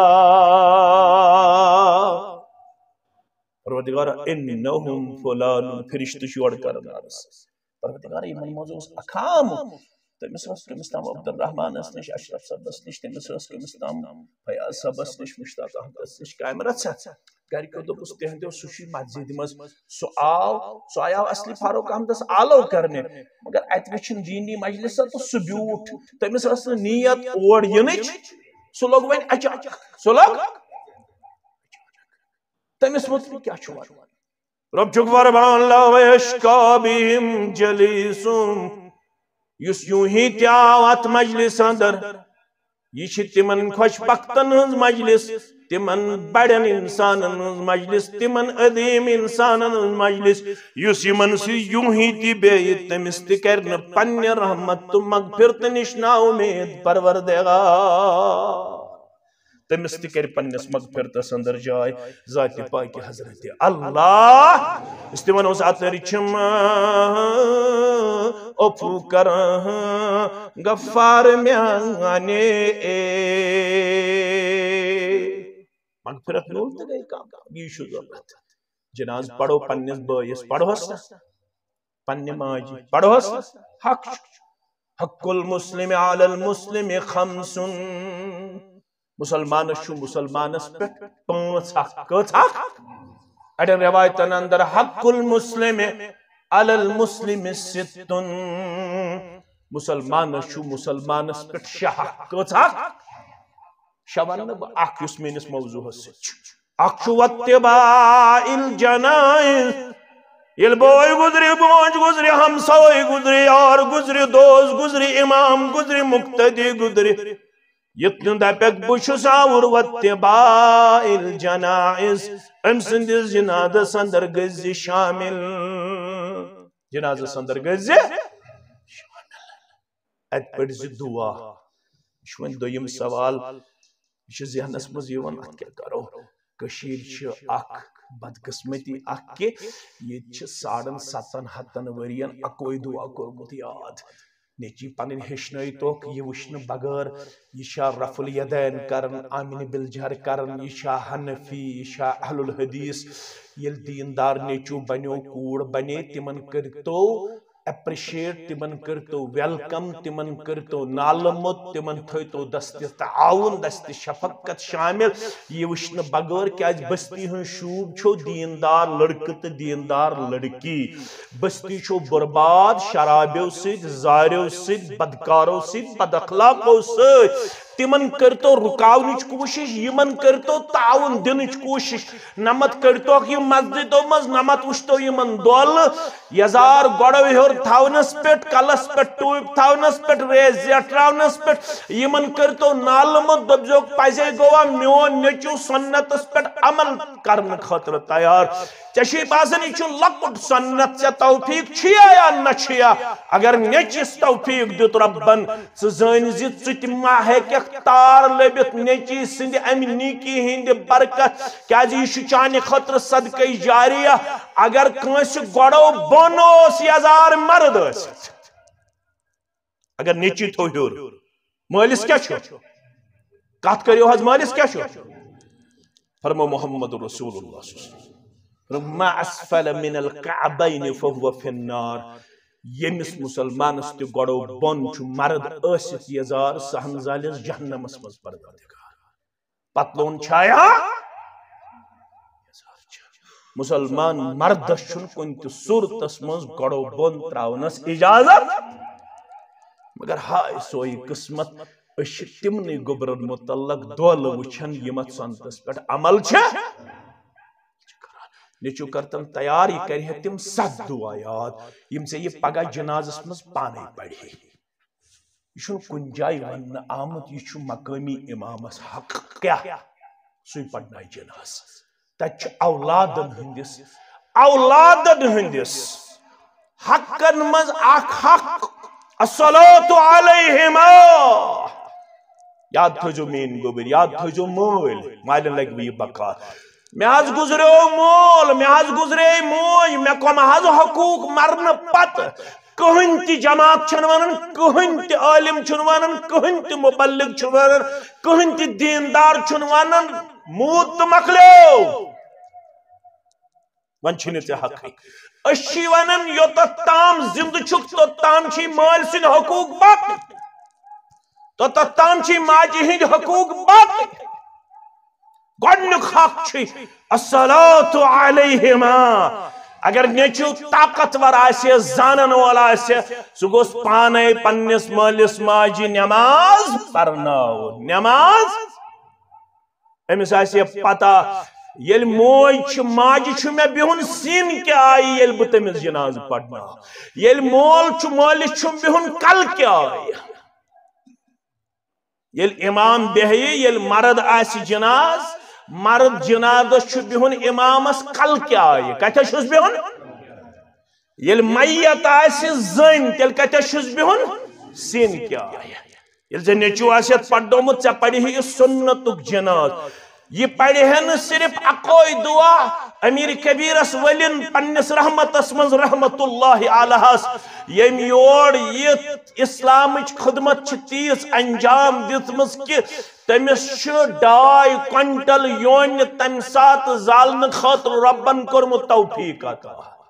پروردگار انہم فلان فرشتہ یور کران عرض پروردگار یمن منٛز اوس اکھ عام تٔمِس ٲس کٔمِس تام عبدالرحمانس نِش اشرف صٲبس نِش تٔمِس ٲس کٔمِس تام فیاض صٲبس نِش مشتاق احمدس نِش کامہِ رژھا گرِکیو دوٚپُس تِہنٛدیو سُہ چھُ مسجدِ منٛز سُہ آو اصلی فاروق احمدس آلو کرنہِ مگر اتہِ وٕچھِن دیٖنی مجلسا تہٕ سُہ بیوٗٹھ تٔمِس ٲس نہٕ نیت اور یِنٕچ سُہ لوٚگ وۄنۍ اچانک سُہ لوٚگ تٔمِس متعلق کیٛاہ چھُ وَنُن رب چھُکھ فرمان لا یشقی بِہِم جلیٖسُم یُس یوٗں ہی تہِ آو اتھ مجلس اندر یہ چھ تمن خوش بختن ہنز مجلس تمن بڑن انسانن ہنز مجلس تمن عظیم انسانن ہنز مجلس یس یمن سی یوں ہی تہ بیت تمس تہ کرن پنہ رحمت تو مغفرت نش نا امید پروردگار تمس تہ کر پنس مغفرتس اندر جائے ذات پاک حضرت اللہ استمن اس اتر چھم افو کر غفار میانے مغفرت نول تہ گئی کام یہ چھُ ضرورت جناز پڑھو پنس بٲیس پڑھوس پنہ ماجہِ پڑھوس حق المسلم علی المسلم خمس مسلمانس چھُ مسلمانس پٮ۪ٹھ پانٛژھ حق کٔژ حق اڑین روایتن اندر حق المسلم علی المسلم ستن مسلمانس چھُ مسلمانس پٮ۪ٹھ شےٚ حق کٔژ حق شےٚ ونہٕ نہٕ بہٕ اکھ یُس میٲنِس موضوٗہس سۭتۍ چھُ اکھ چھُ واتباع الجنائز ییٚلہِ بوے گُزرِ بونج گُزرِ ہمساے گُزرِ یار گُزرِ دوست گُزرِ امام گُزرِ مقتدی گُزرِ یتن دپیک بہٕ چھُس آوُر واتباع الجنائز أمۍ سٕنٛدِس جنازس اندر گٔژھۍ زِ شامل جنازس اندر گٔژھۍ زِ اتہِ پٔرۍ زِ دعا یہِ چھُ وۄنۍ دوٚیِم سوال یہ ذہنس مز یوان ات کیا کرو کشیر چھ اخ بدقسمتی اخ کہ یہ 7,500 ورین اکوئی دعا کورمت یاد نیچی پنن ہشنائی توک یہ وشن بغیر یہ شاہ رفع الیدین کرن آمین بالجہر کرن یہ شاہ حنفی یہ شاہ اہل الحدیث یل دیندار نیچو بنیو کوڑ بنے تمن کرتو اپریشیٹ تمن کرتو ویلکم تمن کرتو نالمت تمن تھوتو دست تعاون دست شفقت شامل یہ وشن بغیر کیاز بستی ہن شوب چھو دیندار لڑکہ تو دیندار لڑکی بستی چھو برباد شرابیو سید زاریو سید بدکارو سید بد اخلاقو سید تمن کرتو رکاونچ کوشش یمن کرتو تعاون دنچ کوشش نمت کرتو یہ مسجدو مز نمت وشتو یمن دول یزار گوڑو ہور تھاونس پیٹ کلس پیٹ ٹوب تھاونس پیٹ ریز زیٹراونس پیٹ یمن کرتو نالمت دبزوک پائزے گوا میون نیچو سنتس پیٹ عمل کرن خطر تیار چشی بازنی چھو لکٹ سنت سے توفیق چھیا یا نہ چھیا اگر نیچس توفیق دیت ربن زین زیت ست ماہ کہ تار لبت نیچی سند ام نیکی ہند برکت کیا جی چانہ خطر صدقہ جاریہ اگر کنس گوڑو بونوس یزار مرد اگر نیچی تو ہور مالس کیا چھو کات کریو حض مالس کیا چھو فرمو محمد رسول اللہ صلی اللہ علیہ وسلم ما اسفل من القعبین فهو فی النار یمس مسلمانس تی گوڑو بون چھو مرد اسیت یزار سہن زالس جہنم اسمز پروردگار پتلون چھایا مسلمان مردس چھن کنت صورت اسمز گوڑو بون تراؤنس اجازت مگر ہائے سوئی قسمت اش تمنی گبرن متعلق دول وچھن یمت سنتس پٹ عمل چھا نیچو کرتن تیار یہ کرے تم 7 دعایات یم سے یہ پگہ جنازس مز پانے پڑھی یہ چھن کن جائے ون آمد یہ چھو مقامی امامس حق کیا سوئی پڑھنا جناز تچ اولادن ہندس حقن مز اخ حق الصلاة علیہما یاد تھو مین گوبر یاد تھو مول مالن لگ بھی بکار میں آج گزرے مول میں آج گزرے موج میں کو محض حقوق مرن پت کہن تی جماعت چھنوانن کہن تی عالم چھنوانن کہن تی مبلغ چھنوانن کہن تی دیندار چھنوانن موت مکلو ون چھنے تے حق اشی ونن یوتا تام زند چھک تو تام چھی مال سن حقوق باقی تو تام چھی ماجی ہند حقوق باقی گوڑنک حق چھی الصلاة علیہما اگر نیچو طاقتور آسے زانن والا آسے سو گوس پانے پنس مالس ماجی نماز پرناو نماز امیس آسے پتا یل موج ماجی چھو میں بیہن سین کیا آئی یل بتمیز جناز پڑھنا یل مول چھو مالس چھو بیہن کل کیا آئی یل امام بہی یل مرد آسی جناز مرد جنازس چھو بیہن امامس کل کیا آئی کہتا چھوز بیہن یل میت آسی زین تیل کہتا چھوز بیہن سین کیا آئی یل زن نیچو آسیت پڑھو مت سے پڑھی ہی سنتک جناز یہ پڑھے ہیں صرف اقوی دعا امیر کبیرس ولین پنس رحمت اسمز رحمت اللہ علیہ یم یور یہ اسلامچ خدمت تیز انجام دتمز کہ تمس 2.5 کوئنٹل یون تم سات زالن خاطر ربن کرمت توفیق عطا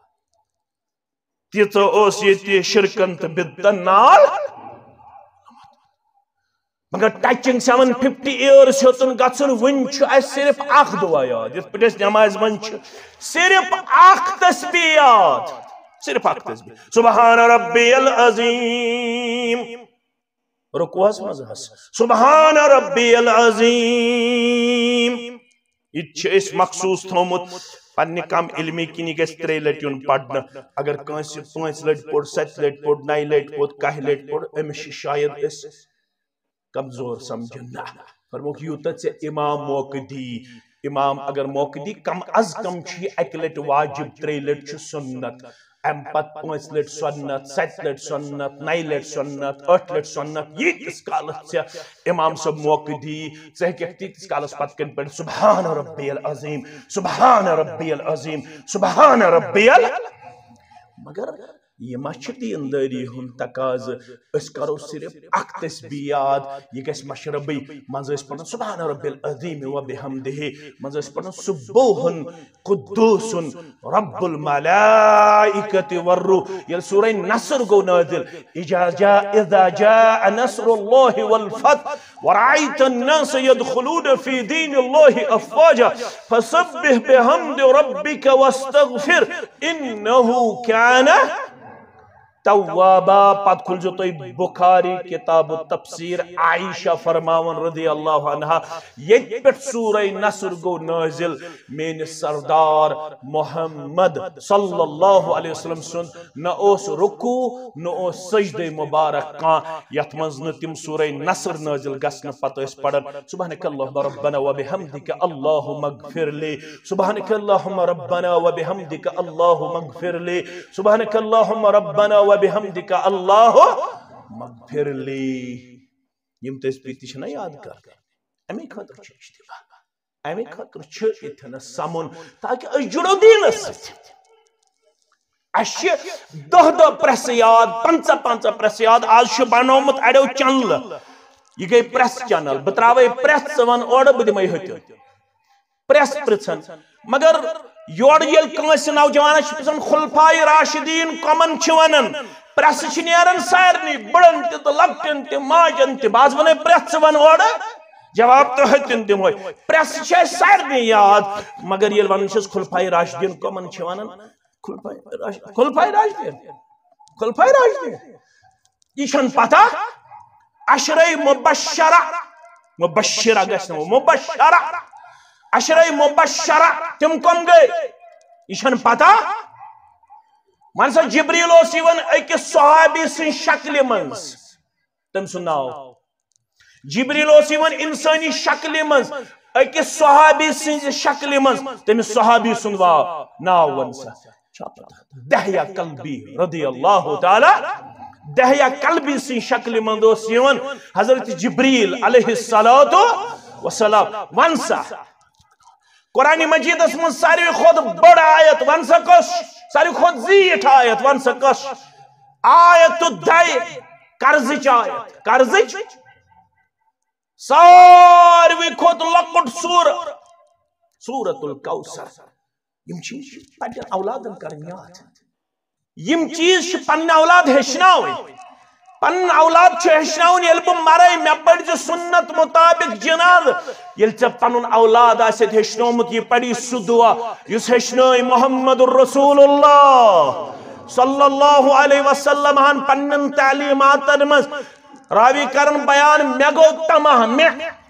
تیت اوس یہ شرکن تو بدتن نال مگر ٹچنگ 750 ایئرس ہوتن گژھن ون صرف اخ دعا یاد یت پٹس نماز من صرف اخ تسبیح یاد صرف اخ تسبیح سبحان ربی العظیم رکوعس مز سبحان ربی العظیم یہ اس مخصوص تھومت پنہ کم علمی کنی گھس 3 لٹن پڑھنا اگر کنس 5 لٹ پڑھ 7 لٹ پڑھ 9 لٹ پڑھ 10 لٹ پڑھ امس شاید اس کمزور سمجھنا فرموک یوتت سے امام موقع دی امام اگر موقع دی کم از کم چھی 1 لٹ واجب 3 لٹ چھ سنت ام پت 5 لٹ سنت 7 لٹ سنت 9 لٹ سنت 8 لٹ سنت یہ کس کالت سے امام سب موقع دی سے کہتی کس کالت پت کن پڑھ سبحان ربی العظیم سبحان ربی العظیم سبحان ربی مگر یہ مچھ دینداری ہن تقاض اس کرو صرف اخ تسبیح یاد یہ گژھِ مشربی منز اس پڑھن سبحان رب العظیم و بحمدہ منز اس پڑھن سبوح قدوس رب الملائکۃ والروح یہ سورہ نصر گو نازل اذا جاء نصر اللہ والفتح ورأيت الناس يدخلون في دين الله أفواجا فسبح بحمد ربك واستغفر إنه كان توابا پت کھلزو تو بخاری کتاب التفسیر عائشہ فرماون رضی اللہ عنہ یہ پٹ سورہ نصر گو نازل مین سردار محمد صلی اللہ علیہ وسلم سن نہ اوس رکوع نہ اوس سجدہ مبارک کان یت منز نہ تم سورہ نصر نازل گسن پتہ اس پڑھن سبحانک اللہم ربنا وبحمدک اللہم اغفر لی سبحانک اللہم ربنا وبحمدک اللہم اغفر لی سبحانک اللہم ربنا وبحمدک اللہ مغفر لی یم تسبیح تہ یاد کر امی خاطر چھ اشتباہ امی خاطر چھ اتنا سمن تاکہ اس جڑو دینس ست اش دہ دہ پریس یاد 55 پریس یاد آج بنومت اڑو چینل یہ گئی پریس چینل بہ تراوے پریس ون اور بہ دمے ہتو پریس پرژھن مگر یور یل کانس نوجوانس پرژھن خلفائے راشدین کمن چھ ونن پریس چھ نیرن سارنی بڑن تہ لکٹن تہ ماجن تہ باز ونے پریس ون اور جواب تو ہتن دموے پریس چھ سارنی یاد مگر یل ون چھس خلفائے راشدین کمن چھ ونن خلفائے راشدین یہ چھن پتہ عشرہ مبشرہ گژھن مبشرہ عشرہ مبشرہ تم کم گئے یہ چھن پتہ من سا جبریل اوس یوان اکس صحابی سن شکل منز تم سن ناو جبریل اوس یوان انسانی شکل منز اکس صحابی سن شکل منز تم صحابی سن ناو ون سا دہیہ قلبی رضی اللہ تعالی دہیہ قلبی سن شکل منز اوس یوان حضرت جبریل علیہ السلام ون سا قرآن مجید اس من ساری خود بڑا آیت ون سا کش ساری خود زیٹ آیت ون سا کش آیت دائی کرزچ آیت کرزچ ساری خود لکٹ سورت الکوثر یم چیز پنن اولادن کرن یاد یم چیز پنن اولاد ہشناوی پن اولاد ہشناون یل بہ مرے مے پڑھ سنت مطابق جناز یل ژے پنن اولاد آست ہشنومت یہ پڑھی سہ دعا یس ہشنٲے محمد الرسول اللہ صلی اللہ علیہ وسلم ہن پنن تعلیماتن مز راوی کرن بیان مے گو تمہ مے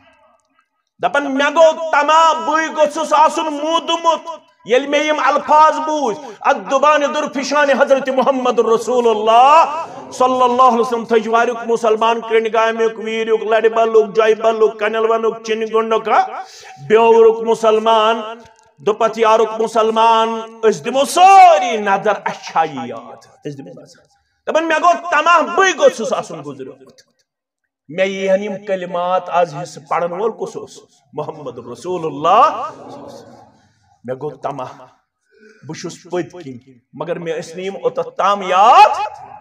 دپن مے گو تمہ بے گوژھس آسن مودمت یل میں یم الفاظ بوز ادبان درفشان حضرت محمد الرسول اللہ صلی اللہ علیہ وسلم تجواریک مسلمان کرن گامیک ویریک لڑ بلوک جائی بلوک کنل ونوک چن گنڈوک بیورک مسلمان دوپت یارک مسلمان اس دمو ساری نظر اچھائی یاد اس دمو دپن میں گو تمہ بے گوژھس آسن گزریومت میں یہ یم کلمات آز حصہ پڑھن وول کس اوس محمد الرسول اللہ میں گو تمہ بشس پت کن مگر میں اسنیم اوتت تام یاد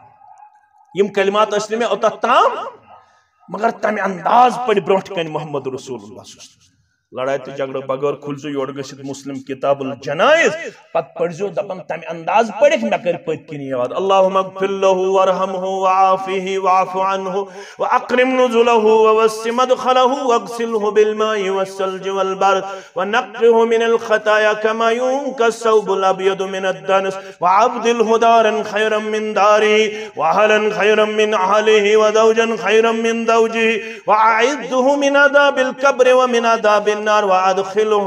یم کلمات اسنیم اوتت تام مگر تم انداز پڑھ برونٹ کن محمد رسول اللہ لڑائی تو جھگڑ بغیر کھلزو یور گژھت مسلم کتاب الجنائز پت پڑھزو دپن تم انداز پڑھ مے کر پت کن یاد اللہم اغفر له وارحمه وعافه واعف عنه واکرم نزله ووسع مدخله واغسله بالماء والثلج والبرد ونقه من الخطايا كما ينقى الثوب الابيض من الدنس وابدله دارا خيرا من داره واهلا خيرا من اهله وزوجا خيرا من زوجه واعذه من عذاب القبر ومن عذاب النار وادخله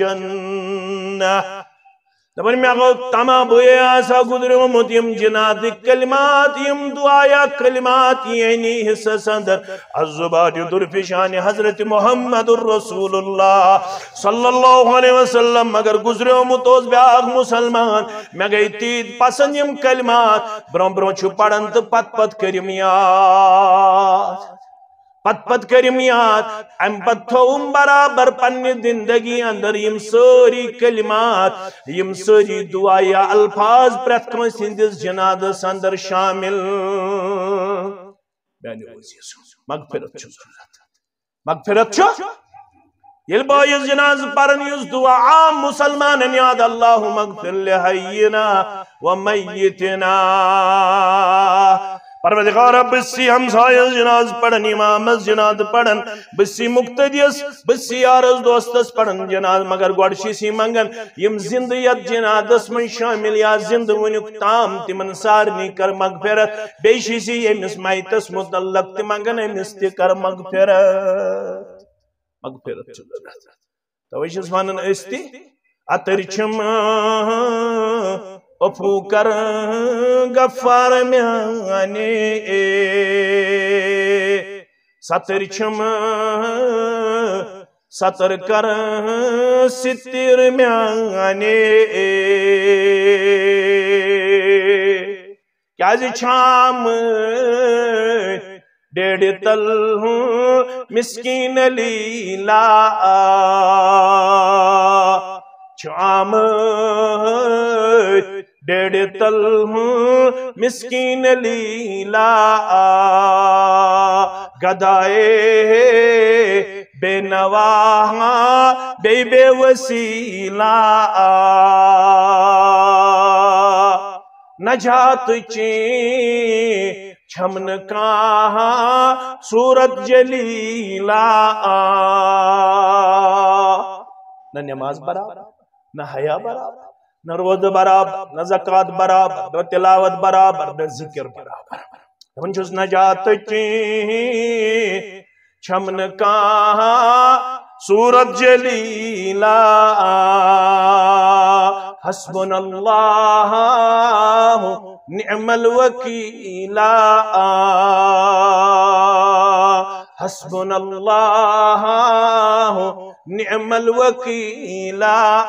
الجنہ دبن میں گو تمہ بوئے آسا گزریومت یم جنات کلمات یم دعایا کلمات یعنی حصہ صدر الزباد درفشان حضرت محمد الرسول اللہ صلی اللہ علیہ وسلم مگر گزریومت اوس بیاغ مسلمان میں گئی تید پسند یم کلمات برون برون چھو پڑھن تو پت کریم یاد پت کریم یاد ام پت تھوم برابر پنی زندگی اندر یم ساری کلمات یم ساری دعا یا الفاظ پرت کنس ہندس جنازس اندر شامل مغفرت چھو ضرورت مغفرت چھو یل بایز جناز پرن یس دعا عام مسلمان یاد اللہم اغفر لحینا و میتنا پروردگارہ بسی ہمسایس جناز پڑھن امامس جناز پڑھن بسی مقتدیس بسی یارس دوستس پڑھن جناز مگر گوڑشی سی منگن یم زندیت جنازس من شامل یا زند ونک تام تمن سارنی کر مغفرت بیشی سی یمس مائتس متعلق تی منگن امس تی کر مغفرت مغفرت توجہ ونن استی اترچم افو کر غفار میانے ستر چھم ستر کر ستر میانے کیا جی چھام ڈیڑھ تل مسکین لیلا چھام ڈیڑھ تل مسکین لیلا گدائے بے نواہ بے وسیلہ نجات چین چھمن کہاں صورت جلیلہ نہ نماز برابر نہ حیا برابر نہ روزہ برابر نہ زکوٰۃ برابر نہ تلاوت برابر نہ ذکر برابر دپان چھس نجات چین چھمن کہاں صورت جلیلہ حسبنا اللہ نعم الوکیل حسبنا اللہ نعم الوکیل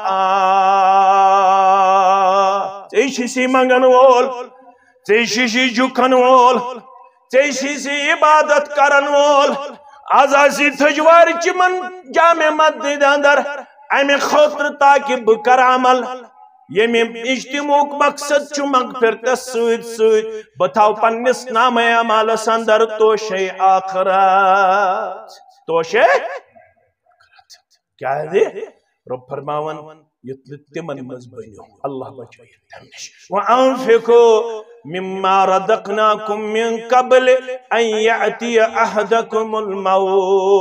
ژے سی منگن وول ژے سی جھکن وول ژے سی عبادت کرن وول آز آسی تھجوار چمن جامع مسجد اندر امہ خاطر تاکہ بہ کر عمل یمہ اجتماعک مقصد چھ مغفرتس سۭتۍ سۭتۍ بہ تھاو پننس نامہ اعمالس اندر توشے آخرت توشے کیا ہے رب فرماون یتل تمن مز بنیو اللہ بچائیے تم نش وانفقوا مما رزقناكم من قبل ان ياتي احدكم الموت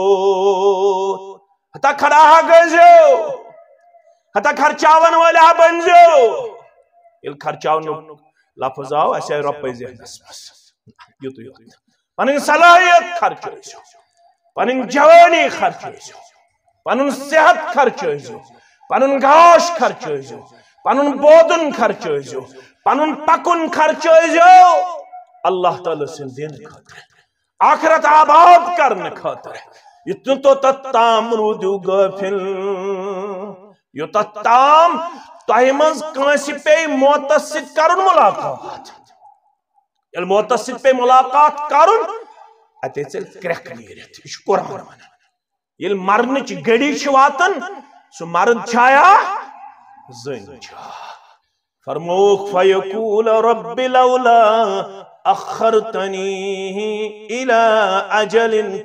ہتا کھڑا گزو ہتا خرچاون والا بنزو یل خرچاون لفظ آو اسے رب ذہنس مس یوت یوت پنن صلاحیت خرچ پنن جوانی خرچ پنن صحت خرچ پنن گاش خرچ پنن بودن خرچ پنن پکن خرچ اللہ تعالی سن دین خاطر آخرت آباد کرنے خاطر اتن تو تتام رودو غافل یو تتام تہمز کانسی پہ موتست کرن ملاقات یل موتست پہ ملاقات کرن اتے چل کرک نیرت یہ قرآن یل مرن چی گڑی چھ واتن سو مرد چھایا زن چھا فرموک فیقول رب لولا اخرتنی الى اجل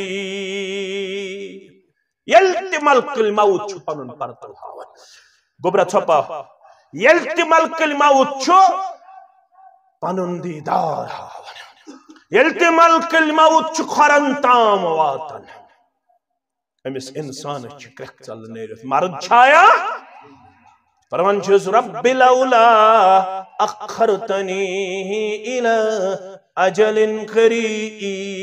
قریب یلت ملک الموت چھو پنن پرتل ہاون گبرہ چھپا یلت ملک الموت چھو پنن دیدار ہاون یلت ملک الموت چھو خرن تام واتن امس انسان چکرک چل نیرت مرد چھایا فرمان چھس رب لولا اخرتنی الى اجل قریب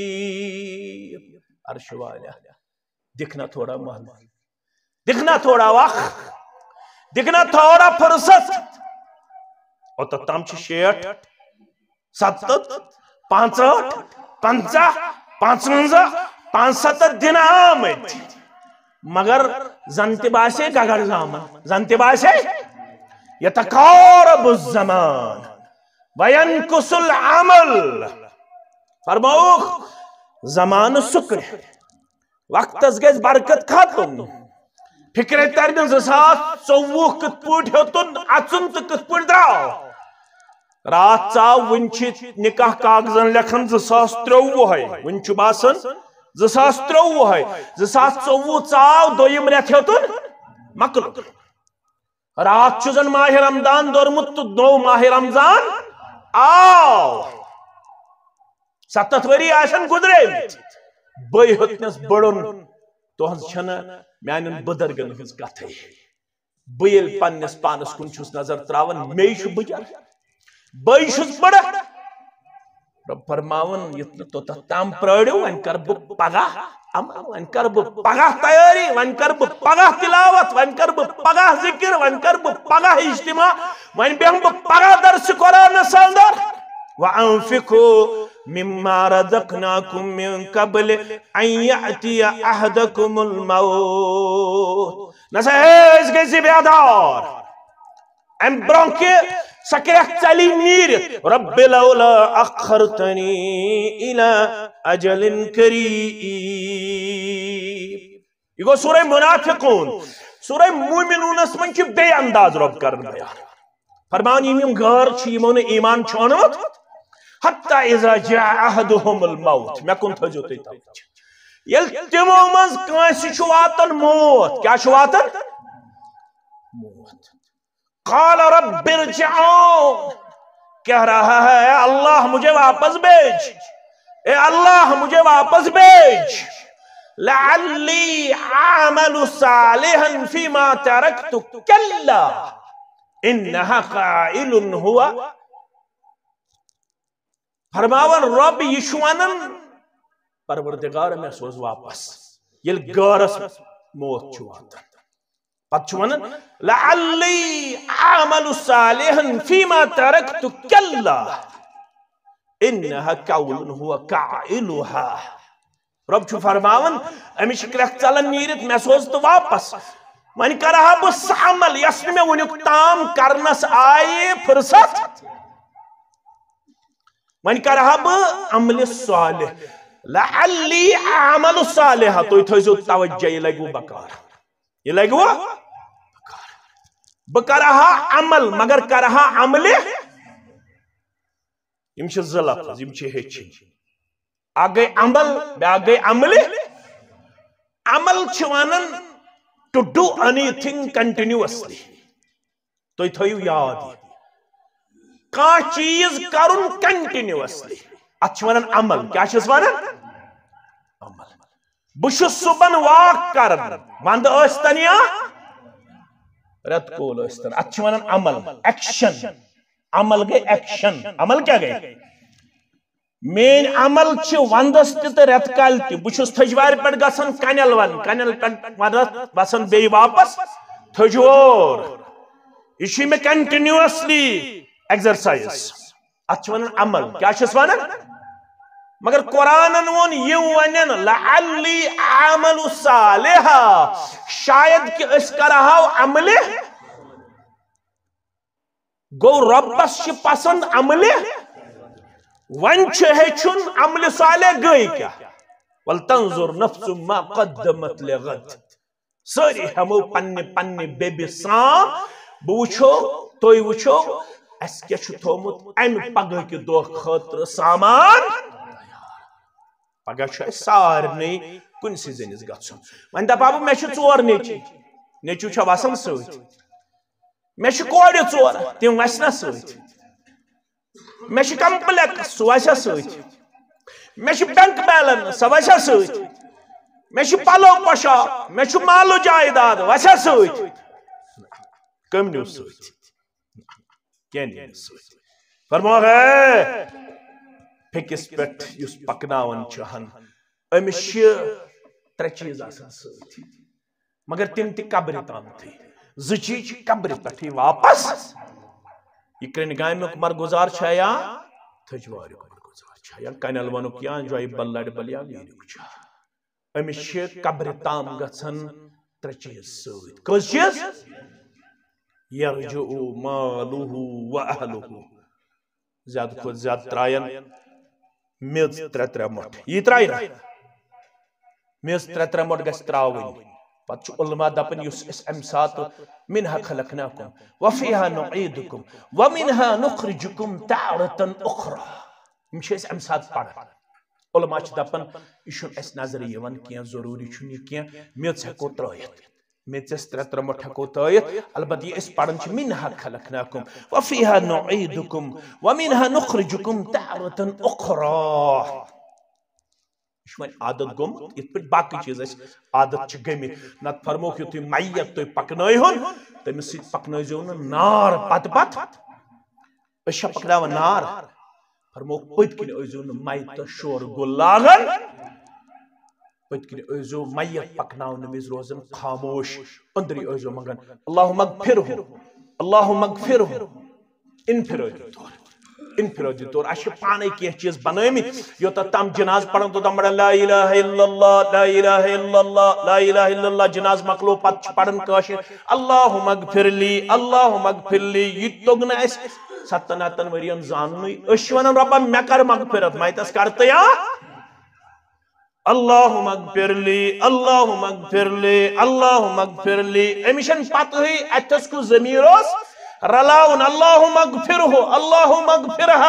عرش والا دکھنا تھوڑا محل دکھنا تھوڑا وقت دکھنا تھوڑا فرصت اور تو تم چھ 60 70 65 50 55 65 دن آمد مگر زنت باسے گگر زامن زنت باسے یتقارب الزمان وینکس العمل فرموک زمان سکر وقت از گز برکت ختم فکر ترین 2024 کت پوٹ ہوتن اچن تو کت پوٹ دراو رات چاو ونچ نکاح کاغذن لکھن 2023 ہے ونچ باسن 2023 ہے 2024 چاو دویم ریت ہوتن مکل رات چھ زن ماہ رمضان دورمت تو 9 ماہ رمضان آو 7 وری آسن گزرے بے ہتنس بڑن تہذ چھنا میانن بزرگن ہز کتھ بہ پنس پانس کن چھس نظر تراون مے چھ بچار بے چھس بڑا رب فرماون یتن تو تام پرڑو ون کر بہ پگاہ عمل ون کر بہ پگاہ تیاری ون کر بہ پگاہ تلاوت ون کر بہ پگاہ ذکر ون کر بہ پگاہ اجتماع ون بیہم بہ پگاہ درس قرآن سندر وانفقوا مما رزقناكم من قبل ان يأتي احدكم الموت نسا اس گئی بیادار ام برونکے سکرک چلی نیر رب لولا اخرتنی الى اجل قریب یہ گو سورہ منافقون سورہ مومنون اسمن چھ بے انداز رب کرن بیان فرمان یم غار چھ یمون ایمان چھونوت حتی اذا جاء احدهم الموت میں کن تھجو تی توجہ یل تمو مز کانسی چھ واتن موت کیا چھ واتن موت قال رب ارجعون کہہ رہا ہے اللہ مجھے واپس بھیج اے اللہ مجھے واپس بھیج لعلی اعمل صالحا فيما تركت كلا انها قائل هو فرماون رب یشوانن پروردگار میں سوز واپس یل گارس موت چھواتن پت چھوانن لعلی اعمل صالحا فيما تركت كلا انها قول هو قائلها رب چھو فرماون امیش کرک چلن نیرت میں سوز تو واپس من کرہا بس عمل یسن میں ونیک تام کرنس آئے فرصت من کرہا با عمل صالح لعلی عمل صالح تو تھوزو توجہ یہ لگو بکار یہ لگو بکرہا عمل مگر کرہا عمل یمش زلف یمش ہچ آگے عمل بے آگے عمل عمل چھوانن to do anything continuously تو تھویو یاد کان چیز کرن کنٹینیوسلی اتھوانن عمل کیا چھس وانن عمل بشس صبن واک کرن وند استن یا رت کول استن اتھوانن عمل ایکشن عمل گئے ایکشن عمل کیا گئے مین عمل چھ وندس تے رت کال تے بشس تھجوار پٹ گسن کنل ون کنل ونس بسن بے واپس تھجور یہ میں کنٹینیوسلی ایکسرسائز اتھوانن عمل کیا چھس ونن مگر قرآن ون یہ ونن لعلی اعمل صالحا شاید کہ اس کرہاو عمل گو ربس چھ پسند عمل ون چھن عمل صالح گئی کیا ولتنظر نفس ما قدمت لغد ساری ہمو پن بے سام بوچھو توی وچھو اس کیا چھو تھومت ام پگہ کی دو خطر سامان پگہ چھو سارنی کن سی زنیز گھتسن ون دا بابو میں چھو چور نیچی نیچو چھو واسم سویت میں چھو کوڑی چور تیم واسنا سویت میں چھو کمپلیکس سو واسا سویت میں چھو بینک بیلنس سو واسا سویت میں چھو پالو پشا میں چھو مالو جائیداد واسا سویت کم نیو سویت کیا نیو سویت فرمو ہے پھکس پیٹ یس پکناون چہن امش ترے چیز آسان سویت مگر تم تی قبر تام تھی زچیچ قبر پیٹھی واپس یہ کرنگائی میں کمر گزار چھایا تھجواری کمر گزار چھایا کنل ونو کیا جوائی بلڑ بلیا لینے چھا امیش قبر تام گھن ترے چیز سویت کس چیز یرجعو مالوہو و اہلوہو زیادہ خود زیادہ ترائین میز ترے مٹ یہ ترائین میز ترے مٹ گس تراؤن پتہ علماء دپن یس اس امسات منها خلقناکم وفیها نعیدکم ومنها نخرجکم تارتا اخرى ہم اس امسات پڑھا علماء دپن یہ اس نظر یوان کیا ضروری چھن یہ کیا میز ہکو ترائیت میچس ترتر مٹھکو تایت البتہ یہ اس پڑھن چھ منہا خلقناکم وفیہا نعیدکم ومنہا نخرجکم تارتا اخرى شوان عادت گومت یہ پھر باقی چیز ہے عادت چھ گمت نت فرموک یو تی میت تو پکنائی ہون تمہیں سیت پکنائی زیون نار پت اشا پکناو نار فرموک پت کن ایزون میت شور گل لاغن پت کن ایزو میت پکناو نمیز روزن خاموش اندری ایزو مگن اللہم اغفرہ انفرادی طور اچھے پانے کی چیز بنائی یوتا تم جناز پڑھن تو تم بڑھن لا الہ الا اللہ لا الہ الا اللہ لا الہ الا اللہ جناز مقلو پت پڑھن کاشر اللہم اغفر لی یہ توگنا اس ستناتن ورین زاننوی اشوانن ربا میں کر مغفرت میں تس کرتے یا اللہم اغفر لی امیشن پت ہوئی اتس کو ضمیروس رلاؤن اللہم اغفرہا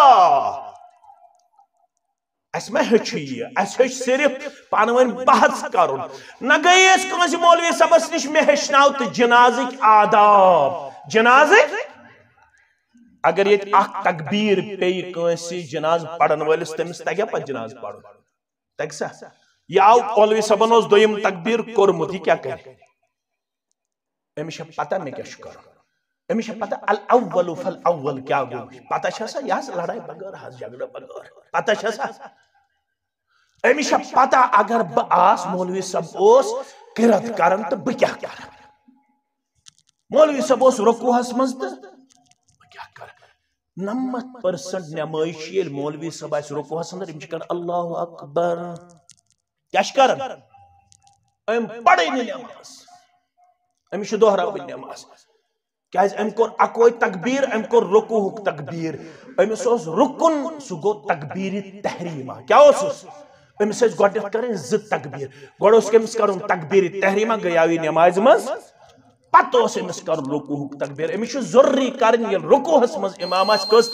اس میں ہچھئی اس ہچ صرف پانوین بحث کرن نہ گئی اس کنسی مولوی سبس نش میں ہشناوت جنازک آداب جنازک اگر یہ اخ تکبیر پی کنسی جناز پڑھن والس تمس تگیا پا جناز پڑھن تگ سا یہ آو مولوی سبن اس دویم تکبیر کرمت یہ کیا کرے امیشہ پتہ میں کیا شکر امیشہ پتہ الاول فالاول کیا گو پتہ شاسا یہاں سے لڑائی بغیر ہاں جگڑا بغیر پتہ شاسا امیشہ پتہ اگر آس مولوی سب اس کرت کرن تو بکیا کرن مولوی سب اس رکوہ اسمزد بکیا کرن 90% نمائشی مولوی سب اس رکوہ اسمزد امچہ کرن اللہ اکبر کیا شکرن ام پڑھئی نماز امیشہ دوہرا بھی نماز کیاز ام کور اکوئی تکبیر ام کور رکوع تکبیر ام سوس رکن سو گو تکبیر تحریمہ کیا اس ام سوس گوڑت کریں زد تکبیر گوڑ اس کے مس کرن تکبیر تحریمہ گیاوی نماز مز پتو سے مس کرن رکوع تکبیر ام شو ضروری کرن یہ رکوع مز امام اس کس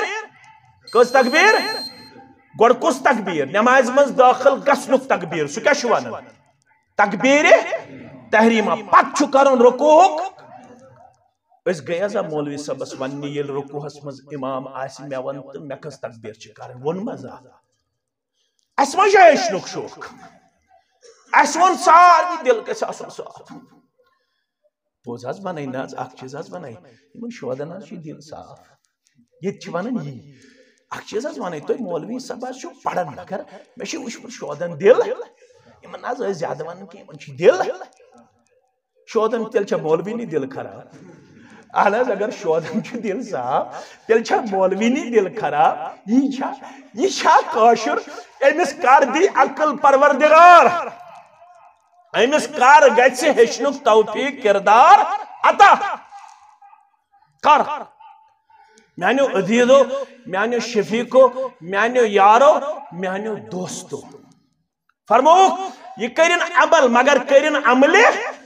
تکبیر گوڑ کس تکبیر نماز مز داخل گسنک تکبیر سو کیا شوانا تکبیر تحریمہ پت چھو کرن رکوع اس گیا زا مولوی صاحب اس ونی یہ رکوع مز امام آسی میں ونت میں کس تکبیر چکارن ون مزا اس مجھے اشنک شوک اس ون ساری دل کے ساسن صاف پوز آز بنائی ناز اک چیز آز بنائی من شودن آز دل صاف یہ چوانن یہ اک چیز آز بنائی تو مولوی صاحب آز شو پڑھن مگر میں شو اس پر شودن دل من آز زیادہ ونن کی من چی دل شودن تل چا مولوی نہیں دل خراب آناز اگر شودن چھ دل صاحب تل چھا مولوی نہیں دل خراب یہ چھا کاشر امس کار دی عقل پروردگار امس کار گچھ ہشنک توفیق کردار عطا کر میانو عزیزو میانو شفیقو میانو یارو میانو دوستو فرموک یہ کرن عمل مگر کرن عمل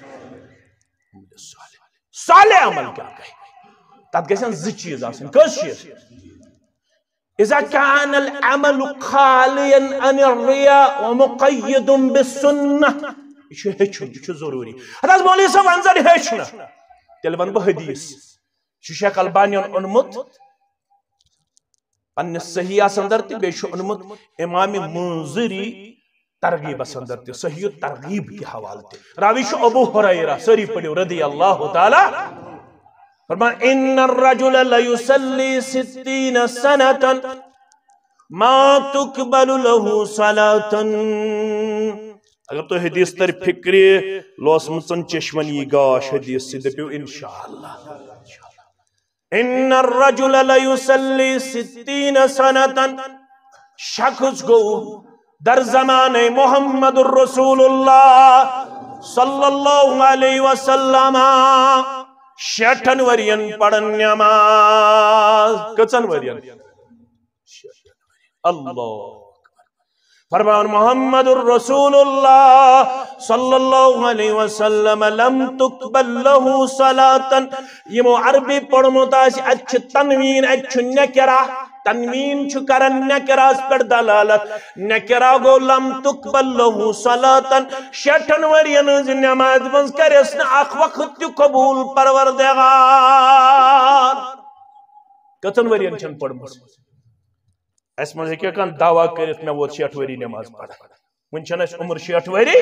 صالح عمل کیا کہے تب گیسن زی چیز آسن کس چیز اذا كان العمل خاليا عن الرياء ومقيد بالسنة یہ ہے ضروری حضرت مولوی صاحب انظر ہیچنا تیل ون بہ حدیث شیخ البانی انمت پنہ صحیح اندر تہ بیش انمت امام منذری ترغیب اندر تہ صحیح ترغیب کے حوالے تہ راوی شو ابو ہریرہ سری پڑھو رضی اللہ تعالی فرمان ان الرجل ليصلي 60 سنة ما تقبل له صلاة اگر تو حدیث تر فکری لوس مچن چشمنی گاش حدیث سے دپیو انشاءاللہ ان الرجل ليصلي 60 سنة شخص گو در زمان محمد الرسول اللہ صلی اللہ علیہ وسلم شیٹن ورین پڑھن نماز کچن ورین اللہ فرمان محمد الرسول اللہ صلی اللہ علیہ وسلم لم تقبل له صلاة یمو عربی پڑھمو تاسی اچھ تنوین اچھ نکرہ تنوین چھ کرن نکراس پر دلالت نکرا گو لم تقبل لہو صلاتن 60 ورین ہنز نماز منز کرس نا اخ وقت تہ قبول پروردگار کتن ورین چھن پڑھمس اس منز ہیکیا کان دعویٰ کرت میں وہ 60 وری نماز پڑھ ون چھن اس عمر 60 وری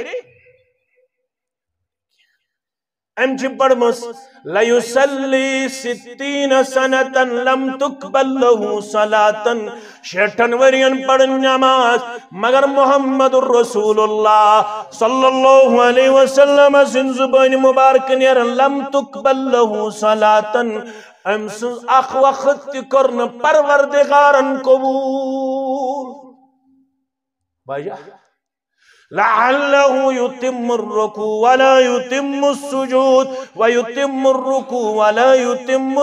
ام چھ پڑھمس لیسلی 60 سنتا لم تقبل لہو صلاتن 60 ورین پڑھ نماز مگر محمد الرسول اللہ صلی اللہ علیہ وسلم سن زبان مبارک نیر لم تقبل لہو صلاتن ام سن اخ وقت کرن پروردگارن قبول باجا لعله يتم الركوع ولا يتم السجود ويتم الركوع ولا يتم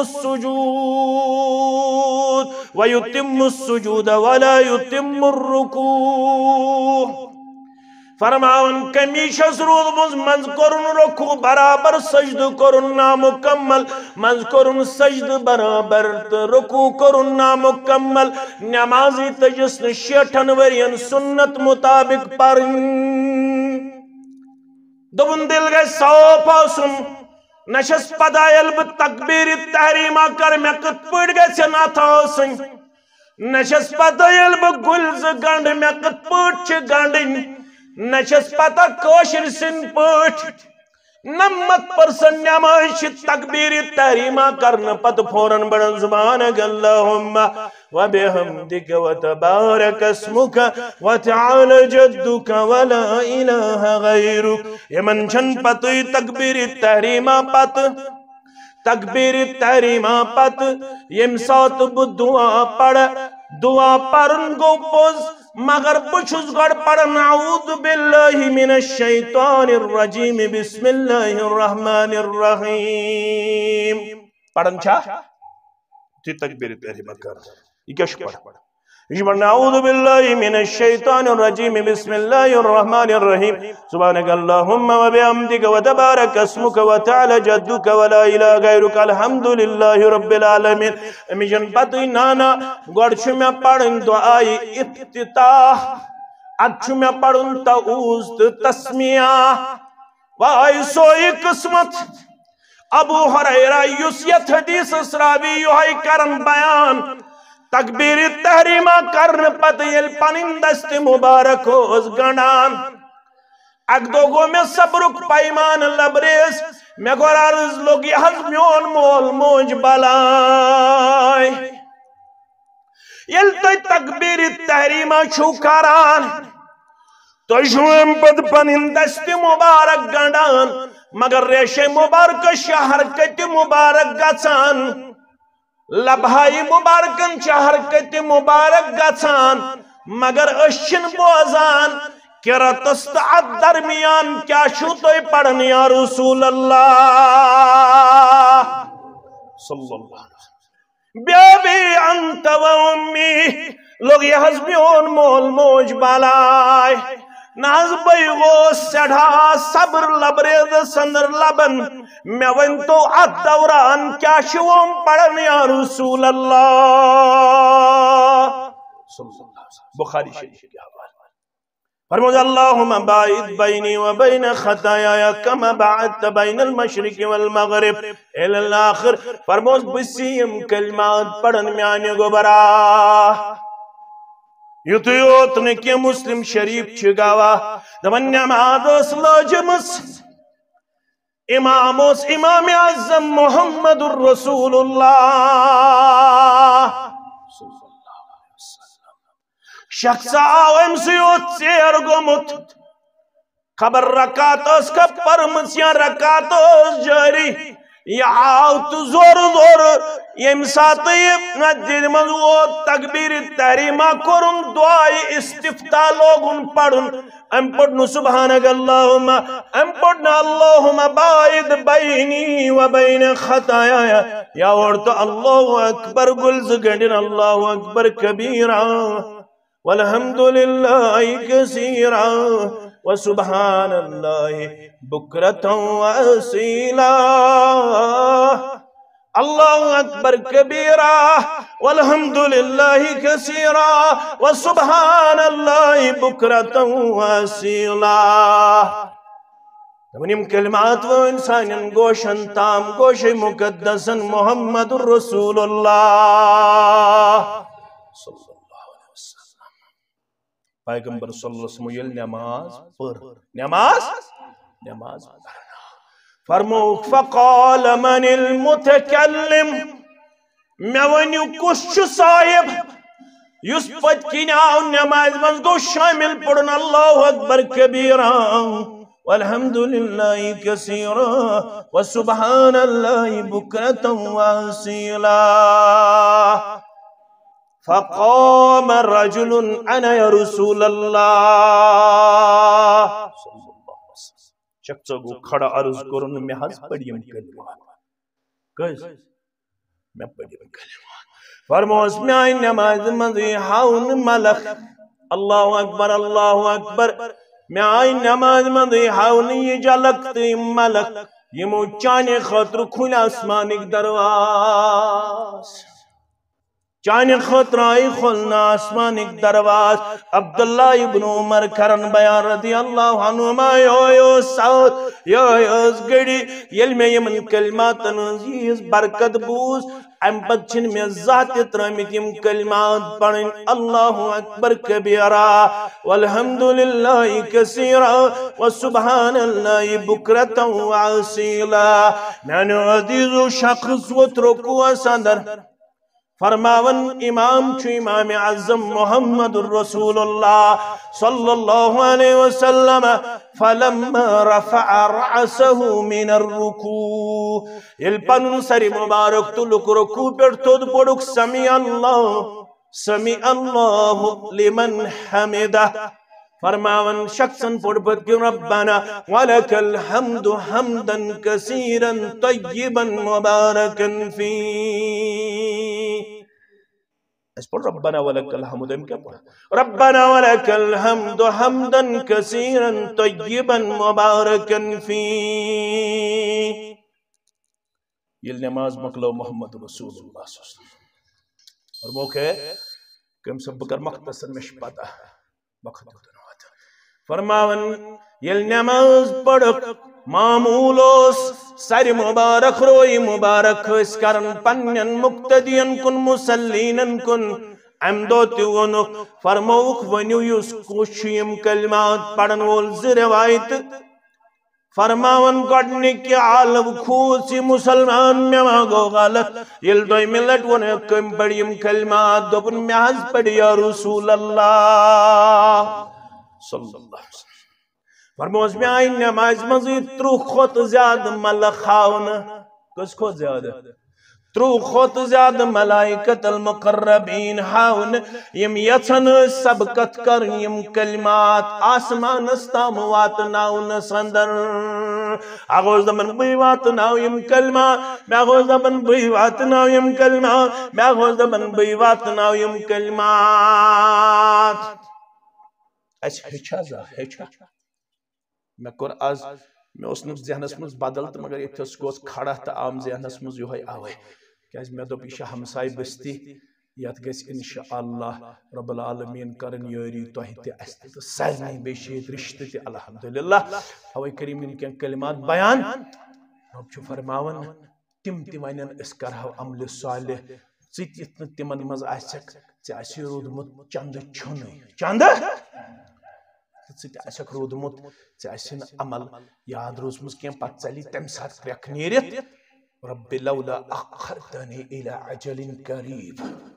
السجود ويتم السجود ولا يتم الركوع فرماون کمیشس رود منز کرن رکو برابر سجد کرن نامکمل منز کرن سجد برابر رکو کرن نامکمل نمازی تجسن 60 ورین سنت مطابق پرن دبن دل گئے صاف آسن نشس پدائل بتکبیر تحریمہ کر میں کت پڑ گئے سے ناتا آسن نشس پدائل بگلز گنڈ میں کت پڑ چھ گنڈن نچس پتہ کوشر سن پوٹ 90% نماز تکبیر تحریمہ کرنا پت فوراً بڑن زبانک اللہم و بحمدک و تبارک اسمک و تعالی جدک و لا الہ غیرک یہ منشن پتوی تکبیر تحریمہ پت تکبیر تحریمہ پت یم سات بدعا پڑ دعا پرن گو پوز مگر بچھز گڑ پڑھن اعوذ باللہ من الشیطان الرجیم بسم اللہ الرحمن الرحیم پڑھن چھا تی تکبیر تحریمہ کر یہ کیا شو پڑھ یہ پڑھن اعوذ باللہ من الشیطان الرجیم بسم اللہ الرحمن الرحیم سبحانک اللہم و بحمدک و تبارک اسمک و تعالی جدک و لا الہ غیرک الحمدللہ رب العالمین امی جن پتوی نانا گوڑ چھو میں پڑھن دعائی افتتاح اچھو میں پڑھن تعوذ تسمیہ وائی سوئی قسمت ابو حریرہ یسیت حدیث اسراوی یوہی کرن بیان تکبیر تحریمہ کرن پت یل پنن دست مبارک ہوز گنڈان اک دوگو میں صبرک پیمان لبریز میں گور عرض لوگی حضمیون مول موج بلائی یل تو تکبیر تحریمہ چھو کران تو شویم پت پنن دست مبارک گنڈان مگر ریش مبارک شہر کت مبارک گچان لبہائی مبارکن چہر کت مبارک گچان مگر اشن بوزان کرتست درمیان کیا شو توی پڑھن یا رسول اللہ صلی اللہ علیہ وسلم بیبی انت و امی لوگ یہ حضمیون مول موج بالائے ناز بیغو سڑھا صبر لبریز سندر لبن میں ونتو دوران کیا شوم پڑھن یا رسول اللہ بخاری شریف کی حوالہ فرمود اللہم باعد بینی و بین خطایا کما باعدت بین المشرق والمغرب الاخر فرمود بسیم کلمات پڑھن میں آنے گبرا یوتیوت نے کیا مسلم شریف چھگاوا دمن نماز اس لوجمس امام اعظم محمد الرسول اللہ شخص آویم سیوت سیر گمت خبر رکات اس کا پرمس یا رکات اس جاری یا آوت زور زور یم ساتھ دل منو تکبیر تحریمہ کرن دعائی استفتاح لوگن پڑھن ام پڑھن سبحانک اللہم ام پڑھن اللہم باعد بینی و بین خطایا یا ورطا اللہ اکبر گلز گڑن اللہ اکبر کبیرا والحمدللہ کثیرا وسبحان اللہ بکرتا و اصیلا اللہ اکبر کبیرہ والحمد للہ کثیرہ وسبحان اللہ بکرۃ واصیلا ونیم کلمات و انسان گوشن تام گوش مقدسن محمد الرسول اللہ صلی اللہ علیہ وسلم پیغمبر صلی اللہ علیہ وسلم یل نماز پر نماز پڑھنا فرمو فقال من المتکلم میں ونیو کس صاحب یس پت کن آو نماز من گو شامل پڑھن اللہ اکبر کبیرہ والحمد للہ کثیرا وسبحان اللہ بکرۃ واصیلا فقام رجل انا یا رسول اللہ شخص کو کھڑا عرض کرن میں حض پڑھیم کلمات کس میں پڑھیم کلمات فرموس میں آئی نماز مزی ہاؤن ملک اللہ اکبر میں آئی نماز مندی ہاؤنی یہ جلکتی ملک یمو چانے خطر کھلا آسمانک درواز چانے خطر آئی کھلنا آسمانک درواز عبداللہ ابن عمر کرن بیان رضی اللہ عنہما یو سعود یو اس گڑی یل میں یمن کلمات نزیز برکت بوز ام بچن میں ذات ترمت یم کلمات پڑھن اللہ اکبر کبیرہ والحمد للہ کثیرہ وسبحان اللہ بکرۃ واصیلا میں عزیز و شخص و ترکو صدر فرماون امام چو امام اعظم محمد الرسول اللہ صلی اللہ علیہ وسلم فلما رفع رأسه من الرکوع الپنن سری مبارک تلک رکوع پر تود پڑک سمی اللہ لمن حمدہ فرماون شخصاً پڑپت کی ربنا ولک الحمد حمدا کثیرا طیبا مبارکا فی اس پر ربنا ولک الحمد کیا پڑھا ربنا ولک الحمد حمدا کثیرا طیبا مبارکا فی یہ نماز مکلو محمد رسول اللہ صلی اللہ علیہ وسلم اور موقع ہے کہ ہم سب بکر مختصر میں شپاتا وقت ہوتا فرماون یل نماز پڑھک معمولوس سر مبارک روئی مبارک اس کرن پنین مقتدین کن مسلینن کن امدو تیونک فرموک ونیو یس کوشیم کلمات پڑھن وول زروایت فرماون گڑنی کی عالم خوصی مسلمان میں ماغو غلط یل دوئی ملت ونی کم پڑھیم کلمات دوپن محض پڑھی یا رسول اللہ صلی اللہ علیہ وسلم فرموز میں آئی نماز مزید ترو خود زیاد ملخاون کس خود زیاد ترو خود زیاد ملائکت المقربین ہاون یم یچن سبکت کر یم کلمات آسمان استام واتناون سندر آغوز دمن بی واتناو یم کلمات میں آغوز دمن بی واتناو یم کلمات میں آغوز دمن بی واتناو یم کلمات ایسے ہیچھا میں کور آز میں اس نفس ذہنس مز بدل تو مگر ایک تھس گوز کھڑا تا عام ذہنس مز یوہی آوے کہ میں دو پیشہ ہمسائی بستی یاد گیس انشاءاللہ رب العالمین کرن یوری توہیتی استی تو سرنی بیشید رشتی تی الحمدللہ اوہ کریم ان کے کلمات بیان رب چھو فرماون تم تیوانین اس کرہو عمل صالح زیت اتنا تیمن مز آسک تی آسی رودمت چند چھنی چند اسک رودمت ژےٚ عمل یاد روزمٕژ کینٛہہ پتہٕ ژَلی تَمہِ ساتہٕ کرٛٮ۪کھ نیٖرِتھ رب لولا أخرتني إلى أجل قريب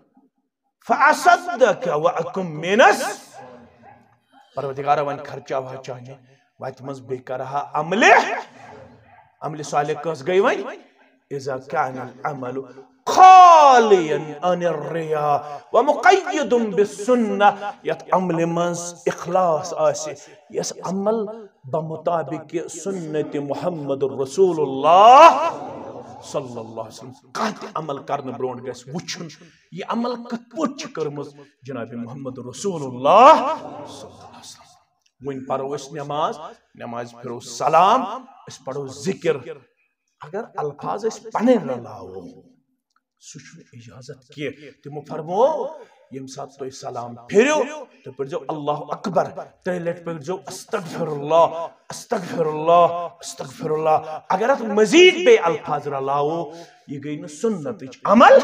فأصدق وأكن من پروردگارا وۄنۍ خرچاوہا چانہِ وتہِ منٛز بیٚیہِ کرہا عملِ صالح کٲنٛس گٔے وۄنۍ إذا كان العمل خاليا عن الرياء ومقيد بالسنة يت عمل منز إخلاص آسي يس عمل بمطابق سنة محمد رسول الله صلی اللہ علیہ وسلم کانتی عمل کرنے برونڈ گیس وچھن یہ عمل کت پوچھ کرمز جناب محمد رسول اللہ صلی اللہ علیہ وسلم وین پڑھو اس نماز پھرو سلام اس پڑھو ذکر اگر الفاظ اس پنے رلاو سوچ اجازت کی تمو فرمو یم سات تو سلام پھیرو تو پڑھو اللہ اکبر 3 لٹ پڑھو استغفر اللہ استغفر اللہ. اگر ات مزید بے الفاظ رلاو یہ گئی نا سنت عمل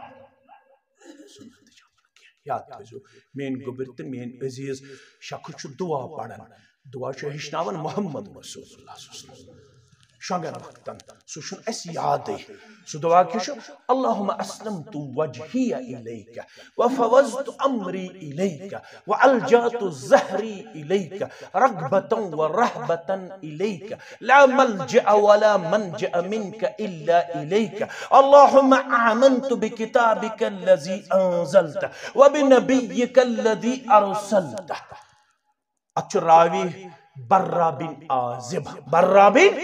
یاد تھو مین گوبر تو مین عزیز شخص دعا پڑھان دعا ہچناون محمد رسول اللہ صلی اللہ علیہ وسلم شنگر وقتن سوشن اس یاد سو دعا کیشو اللہم اسلمت وجہی الیک وفوضت امری الیک والجات زہری الیک رغبتا ورہبتا الیک لا ملجأ ولا منجأ منک الا الیک اللہم آمنت بکتابک الذی انزلت وبنبیک الذی ارسلت. اچھو راوی برا بن عازب برا بن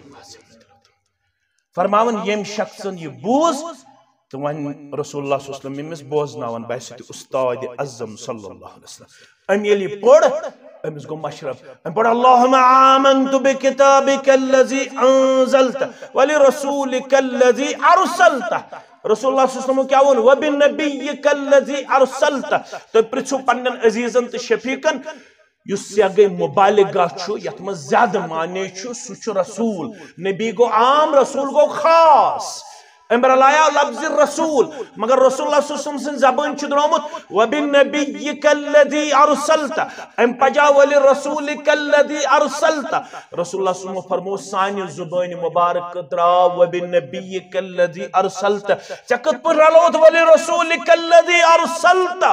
فرماون یم شخصن یہ بوز تو ون رسول اللہ صلی اللہ علیہ وسلم امس بوزناون بحثت استاد اعظم صلی اللہ علیہ وسلم ام یلی پڑھ امس گو مشرف ام پڑھ اللہم آمنت بکتابک الذی انزلت ولرسولک الذی ارسلت. رسول اللہ صلی اللہ علیہ وسلم کیا ون وبنبیک الذی ارسلت تو پرچھو پنن عزیزن تو شفیقن یس یا گئی مبالغہ چھو یتم زیادہ معنی چھو سوچ رسول نبی گو عام رسول گو خاص امبر لایا لفظ رسول مگر رسول اللہ صلی اللہ علیہ وسلم زبان چھو درامت وبنبیک الذی ارسلت ام پجا ولی رسولک الذی ارسلت رسول اللہ صلی اللہ علیہ وسلم فرمو سانی زبان مبارک درا وبنبیک الذی ارسلت چکت پر رلوت ولی رسولک الذی ارسلت.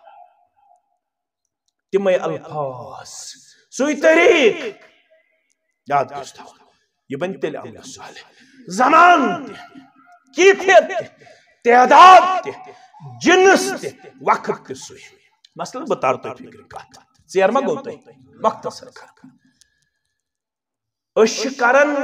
تمہیں الفاظ سوئی طریق یاد کرتا ہوں یہ بنتے لئے عمل صالح زمان تے کیفیت تے تعداد تے جنس تے وقت تے سوئی مثلا بتارتا ہے فکر کہتا زیر ما گوتا ہے وقت اثر کر اشکرن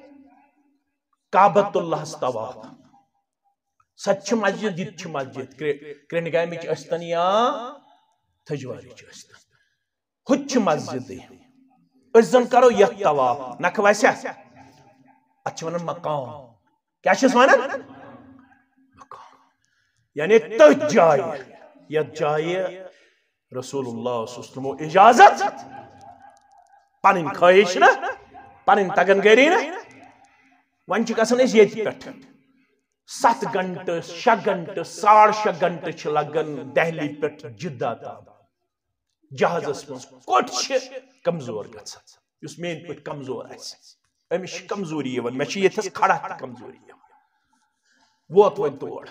کعبت اللہ استواب سچ مسجد جت مسجد کرنگائی میں چستن یا تھجواری چستن ہچ مسجد ازن کرو یک طواف نک ویسے اچھا ونن مقام کیا چیز ونن مقام یعنی تہ جائے یت جائے رسول اللہ صلی اللہ علیہ وسلم اجازت پنن خواہش نا پنن تگن گری نا ون چھ گژھان أسۍ ییٚتہِ پٮ۪ٹھ 7 گھنٹہ 6 گھنٹہ 6.5 گھنٹہ چھ لگان دہلی پٮ۪ٹھ جدہ تام جہازس مز کوٹ کمزور گژھان یس مین پٲٹھۍ کمزور آسہِ أمِس چھِ کمزوری یِوان مےٚ چھِ ییٚتھس کھڑا تہِ کمزوری یِوان ووت وۄنۍ تور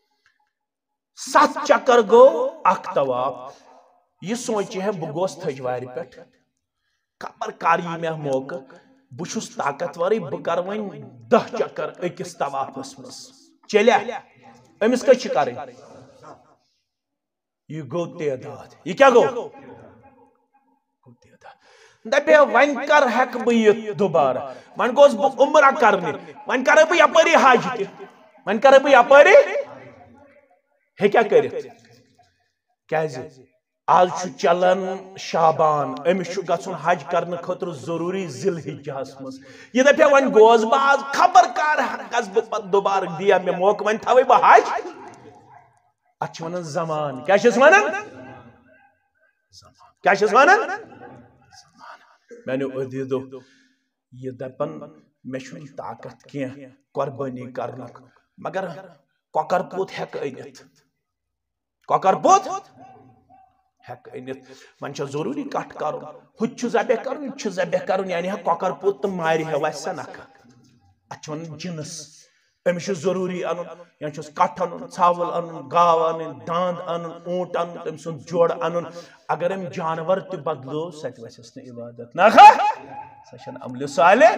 7 چکر گوٚو اکھ طواف یہ سوچہِ ہے بہٕ گوس تھجوارِ پٮ۪ٹھ خبر کر یی مےٚ موقع بہٕ چھُس طاقتورٕے بہٕ کرٕ وۄنۍ 10 چکر أکِس طوافس منٛز چلیا أمِس کٔژ چھِ کرٕنۍ یہ گو تعداد یہ کیا گو دپے ون کر ہیک بہ یت دوبارہ ون گوس بہ عمرہ کرنے ون کرے بہ یپاری حج تہ ون کرے بہ یپاری ہے کیا کرت کیازِ آج چھ چلان شابان امس چھ گژھن حج کرنے خاطر ضروری ذی الحجہس مز یہ دپے ون گوس بہ آز خبر کر گژھ بہ پتہ دوبارہ دیا مے موقع ون تھوے بہ حج اچھ ونن زمان کیا چھس ونن زمان کیا چھس ونن میں نے عدیدو یہ دپن میں چھن طاقت کی قربانی کرنک مگر کۄکر پوت ہیک أنِتھ کۄکر پوت ہیک أنِتھ ون چھا ضروری کٹ کرُن ہُتہِ چھُ ذبح کرُن یہِ چھُ ذبح کرُن یعنی ہا کۄکر پوت تہٕ مارِ ہے وسہِ نکھٕ اتھ چھِ ونن جنس أمس چھُ ضروری انُن یا چھُس کٹھ انُن ژھاوُل انُن گاو انٕنۍ داند انُن اونٹ انُن تٔمۍ سُنٛد جوڑ انُن اگر أمۍ جانور تہِ بدلو سۄ تہِ وسٮ۪س نہٕ عبادت نکھٕ سۄ چھنہٕ عملہِ صالح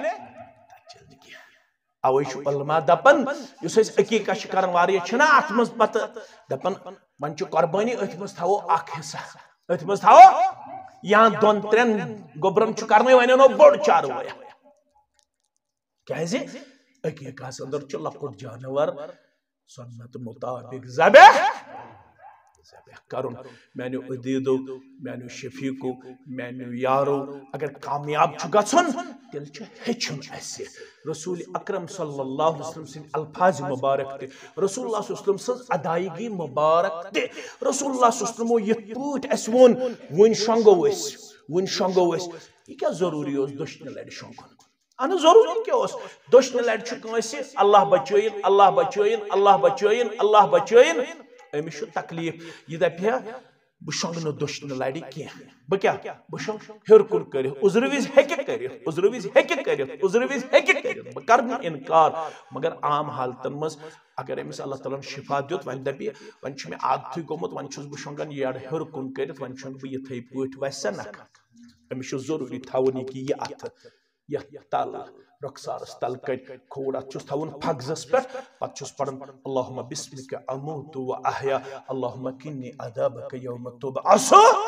اوے چھُ علما دپان یُس أسۍ عقیٖقہ چھِ کران واریاہ چھِنہ اتھ منٛز پتہٕ دپان وۄنۍ چھُ قۄربٲنی أتھۍ منٛز تھاوو اکھ حصہ أتھۍ منٛز تھاوو یا 2-3 گوٚبرن چھُ کرنے وۄنۍ انو بوٚڑ چاروٲیا کیازِ عقیٖقہس اندر چھُ لۄکُٹ جانور سنت مطابق ذبح ذبح کرن میانو عدیدو میانو شفیقو میانو یارو اگر کامیاب چھ گژھن تیل چھ ہیچن اسہ رسول اکرم صلی اللہ علیہ وسلم سن الفاظ مبارک تے رسول اللہ صلی اللہ علیہ وسلم سن ادائیگی مبارک تے رسول اللہ صلی اللہ علیہ وسلم یت پوٹ اس ون شنگو اس یہ کیا ضروری اس دشن لڑ شنگن انا ضروری کیا اس دشن لڑ چھ کانسی اللہ بچوین اللہ بچوین اللہ بچوین اللہ بچوین امس تکلیف یہ دپیا بہ شنگنہ دشن لڑ کی بہ کیا بہ شنگ ہر کن کر عذر وز ہیکہ کر عذر وز ہیکہ کر عذر وز ہیکہ کر بہ کرن انکار مگر عام حالتن مز اگر امس اللہ تعالیٰ شفا دیت ون دپی ون چھ مے عادتھے گومت ون چھس بہ شنگان یڑ ہر کن کرت ون چھن بہ یتھے پٲٹھۍ وسہ نکھ امس ضروری تھاون کہ یہ اتھ یہ تل رخسارس تل کر کھوڑ ات چھس تھاون پھگزس پہ پتہ چھس پڑھن اللہم بسمک اموت و احیا اللہم کنی عذابک یوم تبعث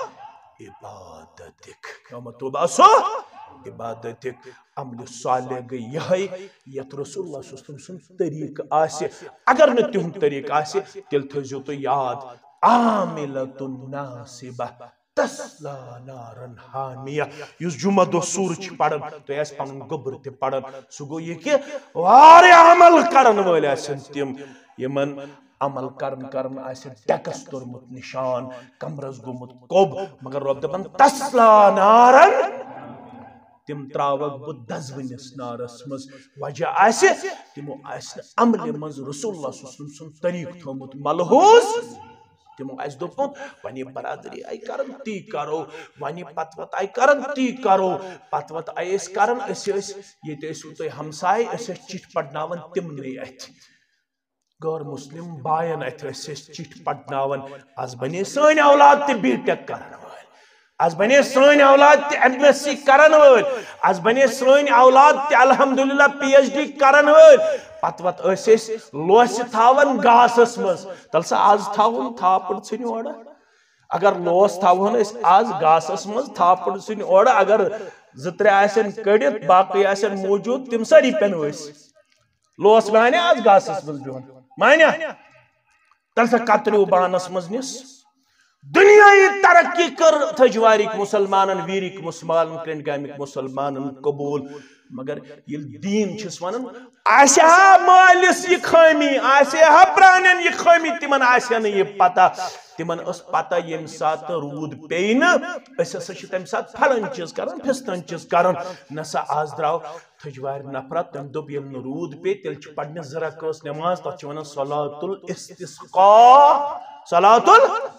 عبادتک یوم تبعث عبادتک عمل صالح گئی یہ یت رسول اللہ صلی اللہ علیہ وسلم سن طریق آسے اگر نہ تہند طریق آسے تیل تھزیو تو یاد عاملۃ ناصبہ تسلا نارن حامیہ یس جمعہ دو سورج پڑھن تو ایس پنن گبر تہ پڑھن سہ گو یہ کہ وارے عمل کرن وٲلۍ آسن تم یمن عمل کرن آسہِ ڈیکس تورمت نشان کمرس گومت کوب مگر رب دپن تسلا نارن تم تراوک بہ دزونس نارس مز وجہ آسہِ تمو آسہِ عمل مز رسول اللہ صلی اللہ علیہ وسلم سن طریق تھومت ملحوظ تمو آسہِ دوٚپمُت وۄنۍ برادری آیہِ کرن تی کرو وۄنۍ پتہٕ وتہٕ آیہِ کرن تی کرو پتہٕ وتہٕ آیہِ أسۍ کرن أسۍ ٲسۍ ییٚتہِ ٲسوٕ تُہۍ ہمساے أسۍ ٲسۍ چِٹھۍ پڑناوان تمنٕے اتھِ غٲر مسلم باین اتھِ ٲسۍ أسۍ چِٹھۍ پڑناوان آز بنے سٲنۍ اولاد تہِ بی ٹیک کرن وٲلۍ آز بنے سٲنۍ اولاد تہِ ایم ایس سی کرن وٲلۍ آز بنے سٲنۍ اولاد تہِ الحمدللہ پی ایچ ڈی کرن وٲلۍ پتہٕ وتہٕ ٲسۍ أسۍ لوسہِ تھاوان گاسس منٛز تل سا آز تھاوُن تھاپڑ ژھٕنہِ اورٕ اگر لوس تھاوہون أسۍ آز گاسس منٛز تھاپڑ ژھٕنہِ اورٕ اگر زٕ ترٛےٚ آسن کٔڑِتھ باقٕے آسن موٗجوٗد تِم سٲری پٮ۪ن ؤسۍ لوس مانہِ آز گاسس منٛز بِہُن مانیا تل سا کتریو بانس منٛز نِس دنیای ترقی کر تھجوارک مسلمانن ویرک مسلمانن کرنٹ گامک مسلمانن قبول مگر یل دین چھس ونن آسہ ہا مالس یہ خامی آسہ ہا پرانن یہ خامی تمن آسہ نہ یہ پتہ تمن اس پتہ یم سات رود پین اس ہسا چھ تم سات پھلن چیز کرن پھستن چیز کرن نسا آز دراو تھجوار نفرت تم دوب یم رود پے تیل چھ پڑھنے ذرا کس نماز تہ چھ ونن صلاۃ الاستسقاء صلاۃ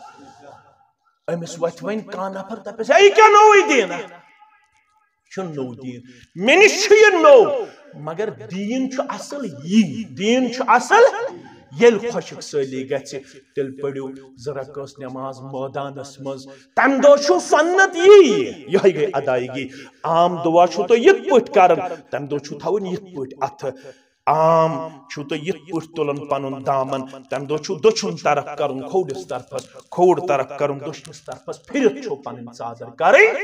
امس وت ون کان نفر دپس اے کیا نوے دین چھن نو دین منش یہ نو مگر دین چھ اصل یہ دین چھ اصل یل خوشک سالی گژھِ تیل پڑھو ذرا کس نماز مٲدانس مز تم دۄہ چھُ سنت یہ گئی ادائیگی عام دعا چھُ تُہۍ یِتھ پٲٹھۍ کران تمہِ دۄہ چھُ تھاوُن یِتھ پٲٹھۍ اتھٕ عام چھُ تُہۍ یِتھ پٲٹھۍ تُلن پنُن دامن تمہِ دۄہ چھُ دٔچھُن طرف کرُن کھوڑس طرفس کھوڑ طرف کرُن دٔچھنس طرفس پھرِتھ چھُ پنٕنۍ ژادر کرٕنۍ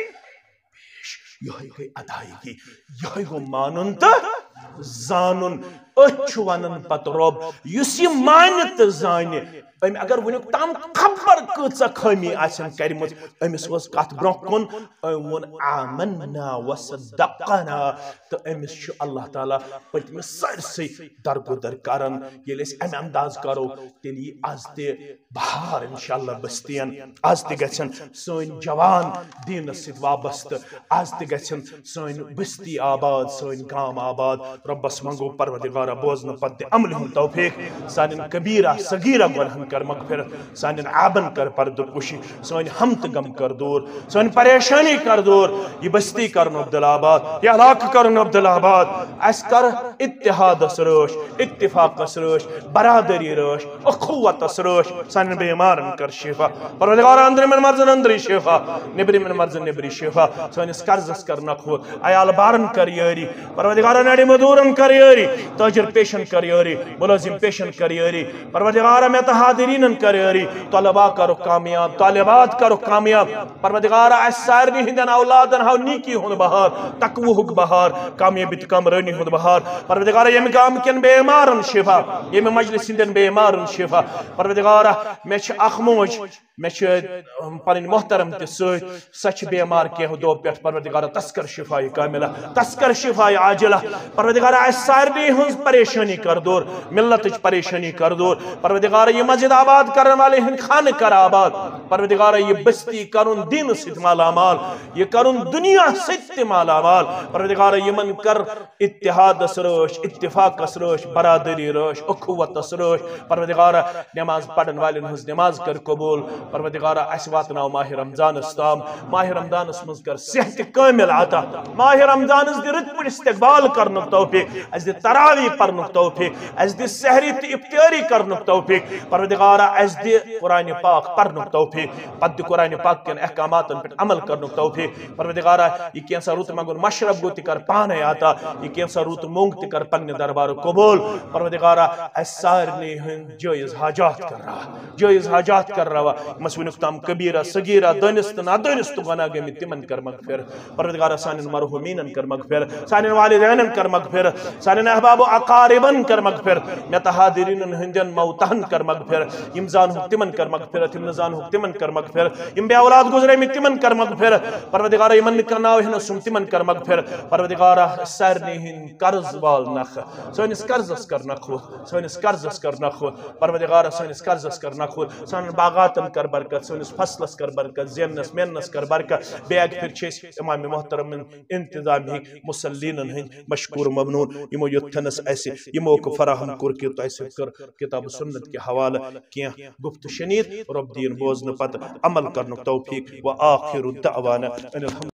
یہ گئی ادائیگی یہ گو مانن تہٕ زانن أتھۍ چھُ ونان پتہٕ رۄب یُس یہِ مانہِ تہٕ زانہِ أمۍ اگر ونیُک تام خبر کۭژاہ خٲمی آسن کرِمٕژ أمِس ؤژ کتھ برونٛہہ کُن أمۍ ووٚن آمنا وصدقنا تہٕ أمِس چھُ اللہ تعالیٰ پٔتمہِ سٲرسٕے درگُدر کران ییٚلہِ أسۍ امہِ انداز کرو تیٚلہِ یی آز تہِ بہار انشاءاللہ بستین آز تہِ گژھن سٲنۍ جوان دیٖنس سۭتۍ وابستہٕ آز تہِ گژھن سٲنۍ بستی آباد سٲنۍ گام آباد رۄبس منگو پروردگارا بوزنہٕ پتہٕ دِ عملہِ ہُنٛد توفیق سانٮ۪ن کبیرہ صغیرہ گۄنہن کر مغفرت سانٮ۪ن عابن کر پردٕ پوشی سٲنۍ ہم تہٕ غم کر دوٗر سٲنۍ پریشانی کر دوٗر یہِ بستی کرن عبدل آباد یہِ علاقہٕ کرن عبدل آباد اَسہِ کر اتحادس رٲچھ اتفاقس رٲچھ برادری رٲچھ اخوتس رٲچھ سانٮ۪ن بیمارن کر شفا پروردگارا أنٛدرِمٮ۪ن مرضن أنٛدری شفا نیبرِمٮ۪ن مرضن نیبری شفا سٲنِس قرضس کر نکھوت عیال بارن کر یٲری پروردگارا نڑِ مزوٗرن کر یٲری تاجر پیشن کر یٲری ملٲزم پیشن کر یٲری پروردگارا مےٚ تہٕ حاضریٖنن کر یٲری طلبا کرُکھ کامیاب طالبات کرُکھ کامیاب پروردگارا اَسہِ سارنٕے ہٕنٛدٮ۪ن اولادن ہاو نیٖکی ہُنٛد بہار تقوہُک بہار کامیٲبی تہٕ کامرٲنی ہُنٛد بہار پروردگار یم گام کن بیمارن شفا یم مجلس ہندین بیمارن شفا پروردگار میں چھ اخ موج میں پن محترم تہ سچ بیمار کینہ دو پہ پروردگار تسکر شفا کاملہ تسکر شفا عاجلہ پروردگار اس سارنی ہز پریشانی کر دور ملت پریشانی کر دور پروردگار یہ مسجد آباد کرنے والے ہند خان کر آباد پروردگار یہ بستی کرن دین ست مالا مال یہ کرن دنیا ست مالا مال پروردگار یمن کر اتحاد رش اتفاق رش برادری رش اخوت رش پروردگار نماز پڑھن والن ہز نماز کر قبول پروردگار اس واتناو ماہ رمضان استام ماہ رمضان مز کر صحت کامل عطا ماہ رمضان دی رت پہ استقبال کرنک توفیق اس دی تراوی پرنک توفیق اس دی سحری تی افطاری کرنک توفیق پروردگار اس دی قرآن پاک پرنک توفیق پد قرآن پاک کن احکاماتن پر عمل کرنک توفیق پروردگار یہ کینسا روت منگن مشرب گو تی کر پانے آتا یہ کینسا روت مونگ تی کر پنگ دربار قبول پروردگار اس سارنی ہن جائز حاجات کر رہا جائز حاجات کر رہا مسونک تام کبیرہ صغیرہ دانست نادانست گناہ گمی تمن کر مغفر پروردگار سانن مرحومین کر مغفر سانن والدین کر مغفر سانن احباب و اقاربن کر مغفر متحادرین ہندین موتہن کر مغفر یم زان تمن کر مغفر یم نزان تمن کر مغفر یم بے اولاد گزرے می تمن کر مغفر پروردگار یمن کرناو ہن سم تمن کر مغفر پروردگار سارنی ہن قرض وال نخ سونس قرضس کر نخو سونس قرضس کر نخو پروردگار سونس قرضس کر نخو سان باغاتن کر برکت سونس فصلس کر برکت زینس مینس کر برکت بیگ پھر چھس امام محترم انتظامی مسلین ہن مشکور ممنون یمو یتھنس ایسے یمو کو فراہم کر کے تو ایسے کر کتاب سنت کے حوالہ کیا گفت شنید رب دین بوزن پت عمل کرنک توفیق و آخر الدعوانا ان